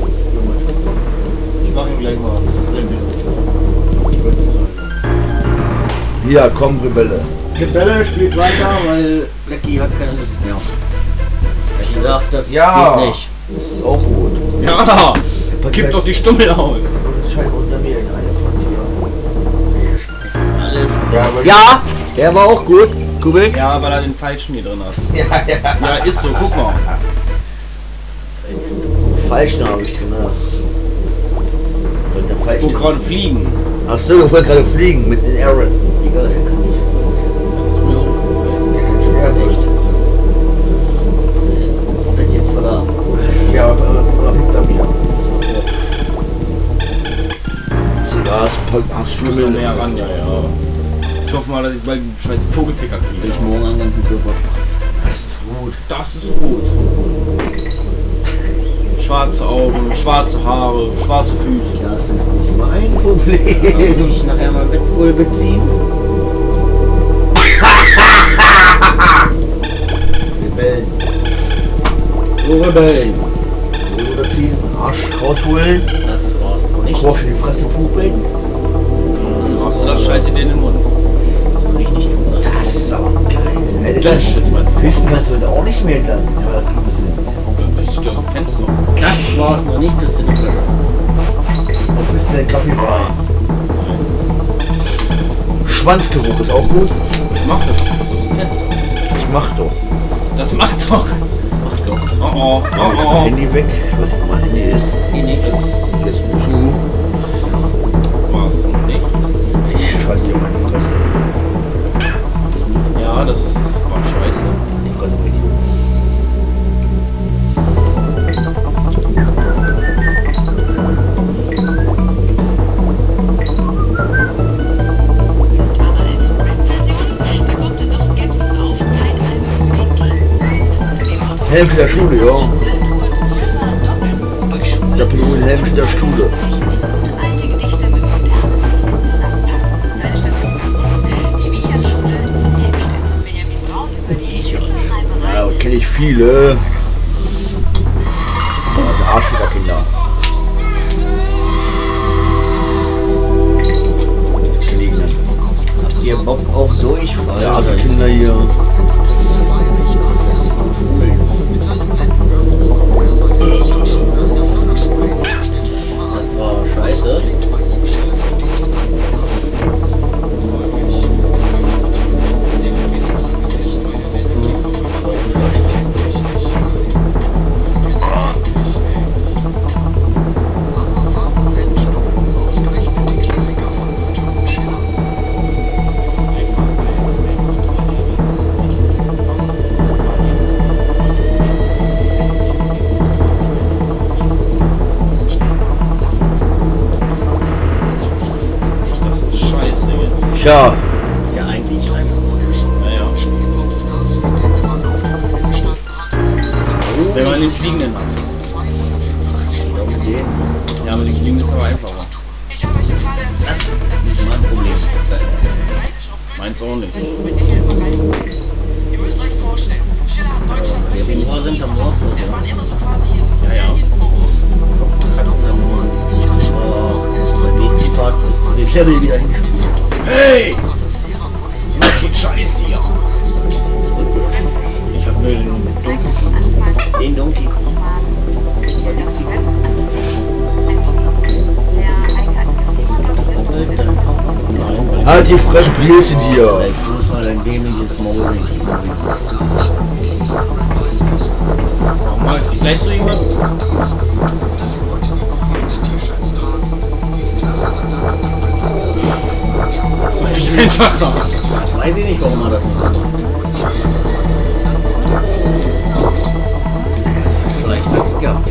Ich mache ihm gleich mal das Level. Ich würde es sagen. Hier, komm, Rebelle. Rebelle spielt weiter, weil Blackie hat keine Lust mehr. Ich gesagt, das Ja. geht nicht. Das ist auch gut. Ja, kipp doch die Stummel aus. Scheint unter mir in eine Alles. Ja, aber Ja, der war auch gut. Kubik. Ja, weil er den falschen hier drin hat. ja, ja. Ja, ist so, guck mal. Falschen habe ich drin. ja. Und der Wo falschen. gerade fliegen. Ach so, du wolltest gerade fliegen mit den Aaron. Digga, der kann nicht. Ja, echt. Was ist das jetzt wieder? Ja, aber aber hinter mir. Ist egal, hast Du du musst da Stummel näher ran, ja, ja. Ich hoffe mal, dass ich bald einen scheiß Vogelficker kriege. Ich morgen einen ganzen Körper schwarz. Das ist gut. Das ist gut. Schwarze Augen, schwarze Haare, schwarze Füße. Das ist nicht mein Problem. Kann ich nachher mal mit wohl beziehen? Rebellen. So Rebellen. Oder ziehen, Arsch rausholen, Das war's noch nicht. Frosch in die Fresse pupeln. Dann machst du das Scheiße dir in den Mund. Das will ich nicht tun. Das ist aber geil. Ey, Das das ist jetzt mein Fall. Pissen kannst du dann auch nicht mehr dann. Ja, das sind. Dann bist du aus dem Fenster. Das war's noch nicht, bis in die Flasche. Und bist in den Kaffee rein. Schwanzgeruch ist auch gut. Mach das, das ist aus dem Fenster. Das macht doch. Das macht doch. Das macht doch. Oh oh, Jetzt oh mein oh. Handy weg. Ich weiß nicht, wo mein Handy ist. Eh nicht. Das Jetzt ein Schuh. war's noch nicht. Ich scheiß dir meine Fresse. Ja, das war scheiße. Die Fresse weg. Aber als Web-Version bekommt er doch Skepsis auf. Zeit also für den Gegenbeweis. Dem Motto Helm der Schule, ja. Schule tut immer Doppelpunkt durch Schule. Doppelpunkt Helm der Schule. Und alte Gedichte mit modernen zusammenpassen. Seine Station bei uns, die Wiechert-Schule in Helmstedt. Benjamin Braun über die Hitlerreiberei. Ja, kenne ich viele. Also Arschficker-Kinder. Gelegenen. Habt ihr Bock auf Durchfall? Ja, also Kinder hier. Das war scheiße. Tja. Ist ja eigentlich einfach. Naja. Wenn man den Fliegenden hat. Ja, aber den Fliegenden ist aber einfacher. Das ist nicht mein Problem. Meins auch nicht. Ihr müsst euch vorstellen, Schiller hat Deutschland Wir sind nur sind am Rost. Wir waren immer so quasi Ja, ja. Beim nächsten Part ist den Level wieder hingespielt. Hey! Mach den Scheiß hier! Ich hab nur den Donkey. Den Donkey Kong. Das ist aber nix hier. Was ist Nein, weil Halt die Fresse, Pilze dir. Ich muss mal ein dämliches Maul. warum mach ich gleich so jemand? Das ist doch viel einfacher. Ich weiß ich nicht, warum man das nicht so macht. Vielleicht hat's gehabt.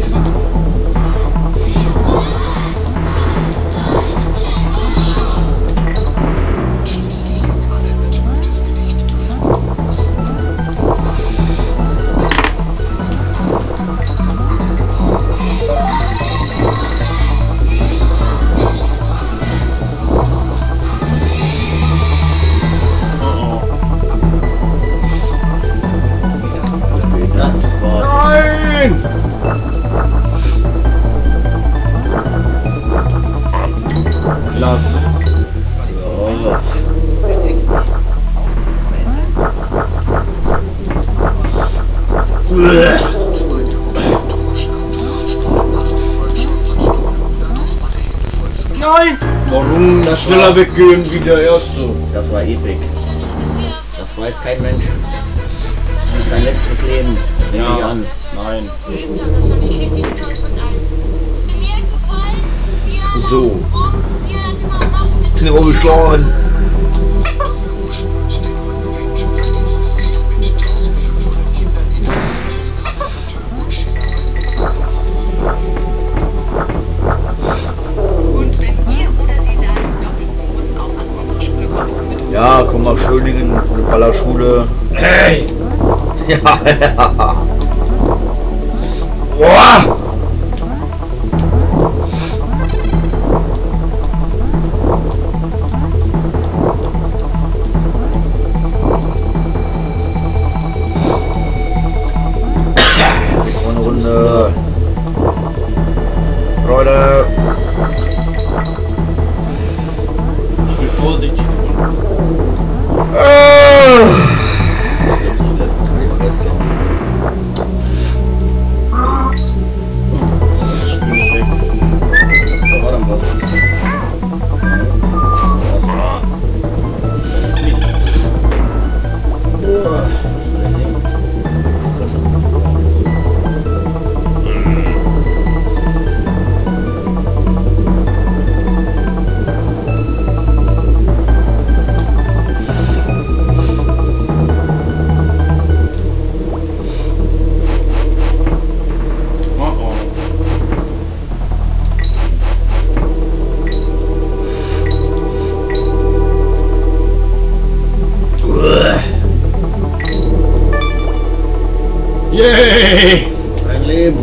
Das war Nein! Lass es. ja. Nein! Warum das schneller weggehen wie der erste? Das war epic. Das weiß kein Mensch. Das ist dein letztes Leben. Nehme ich an. Nein. Das war die Ewigkeit von allen. Mir gefallen. So. Jetzt sind wir rumgeschlagen. Und wenn ihr oder sie sagen, doch, muss auch an unsere Schule kommen. Ja, komm mal, Schöningen, eine Ballerschule. Hey! Ja, ja. Boah! Eine Runde. Leute. Ich bin vorsichtig. Äh. Spiel weg. Da war dann was. Oh oh. Yay! Ein Leben.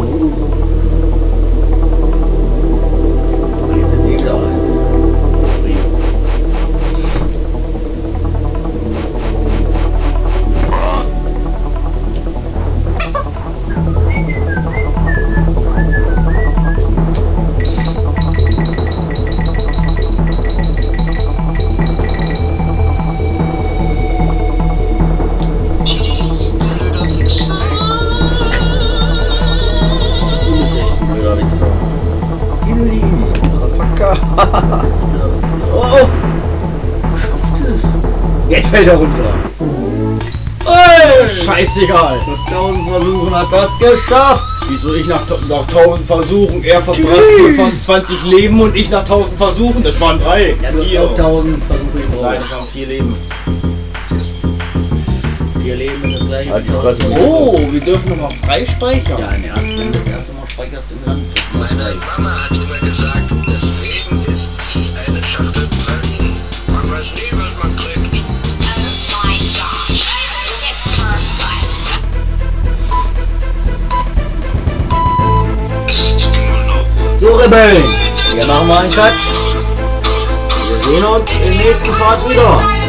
Hier ist jetzt eh wieder eins. Du bist echt ein blöder Wichser. Tilly, Motherfucker. Bist du ein blöder Wichser. Oh, oh! Du schaffst es. Jetzt fällt er runter. Hey, scheißegal. Mit tausend Versuchen hat das geschafft. Wieso ich nach, ta- nach tausend Versuchen, er verbrasste fast zwanzig Leben und ich nach tausend Versuchen? Das waren drei. Ja, du hast vier. auch tausend Versuche Nein, gebraucht. das waren vier Leben. Vier Leben ist das gleiche. Halt wie die tausend Fresse. Versuche. Oh, wir dürfen nochmal frei speichern. Ja, erst wenn du das erste Mal speicherst im Land. ist man Meine frei. Mama hat immer gesagt, das Leben ist wie eine Schachtel Pralinen. Man weiß nie, was man So, Rebellen, wir machen mal einen Cut. Wir sehen uns im nächsten Part wieder.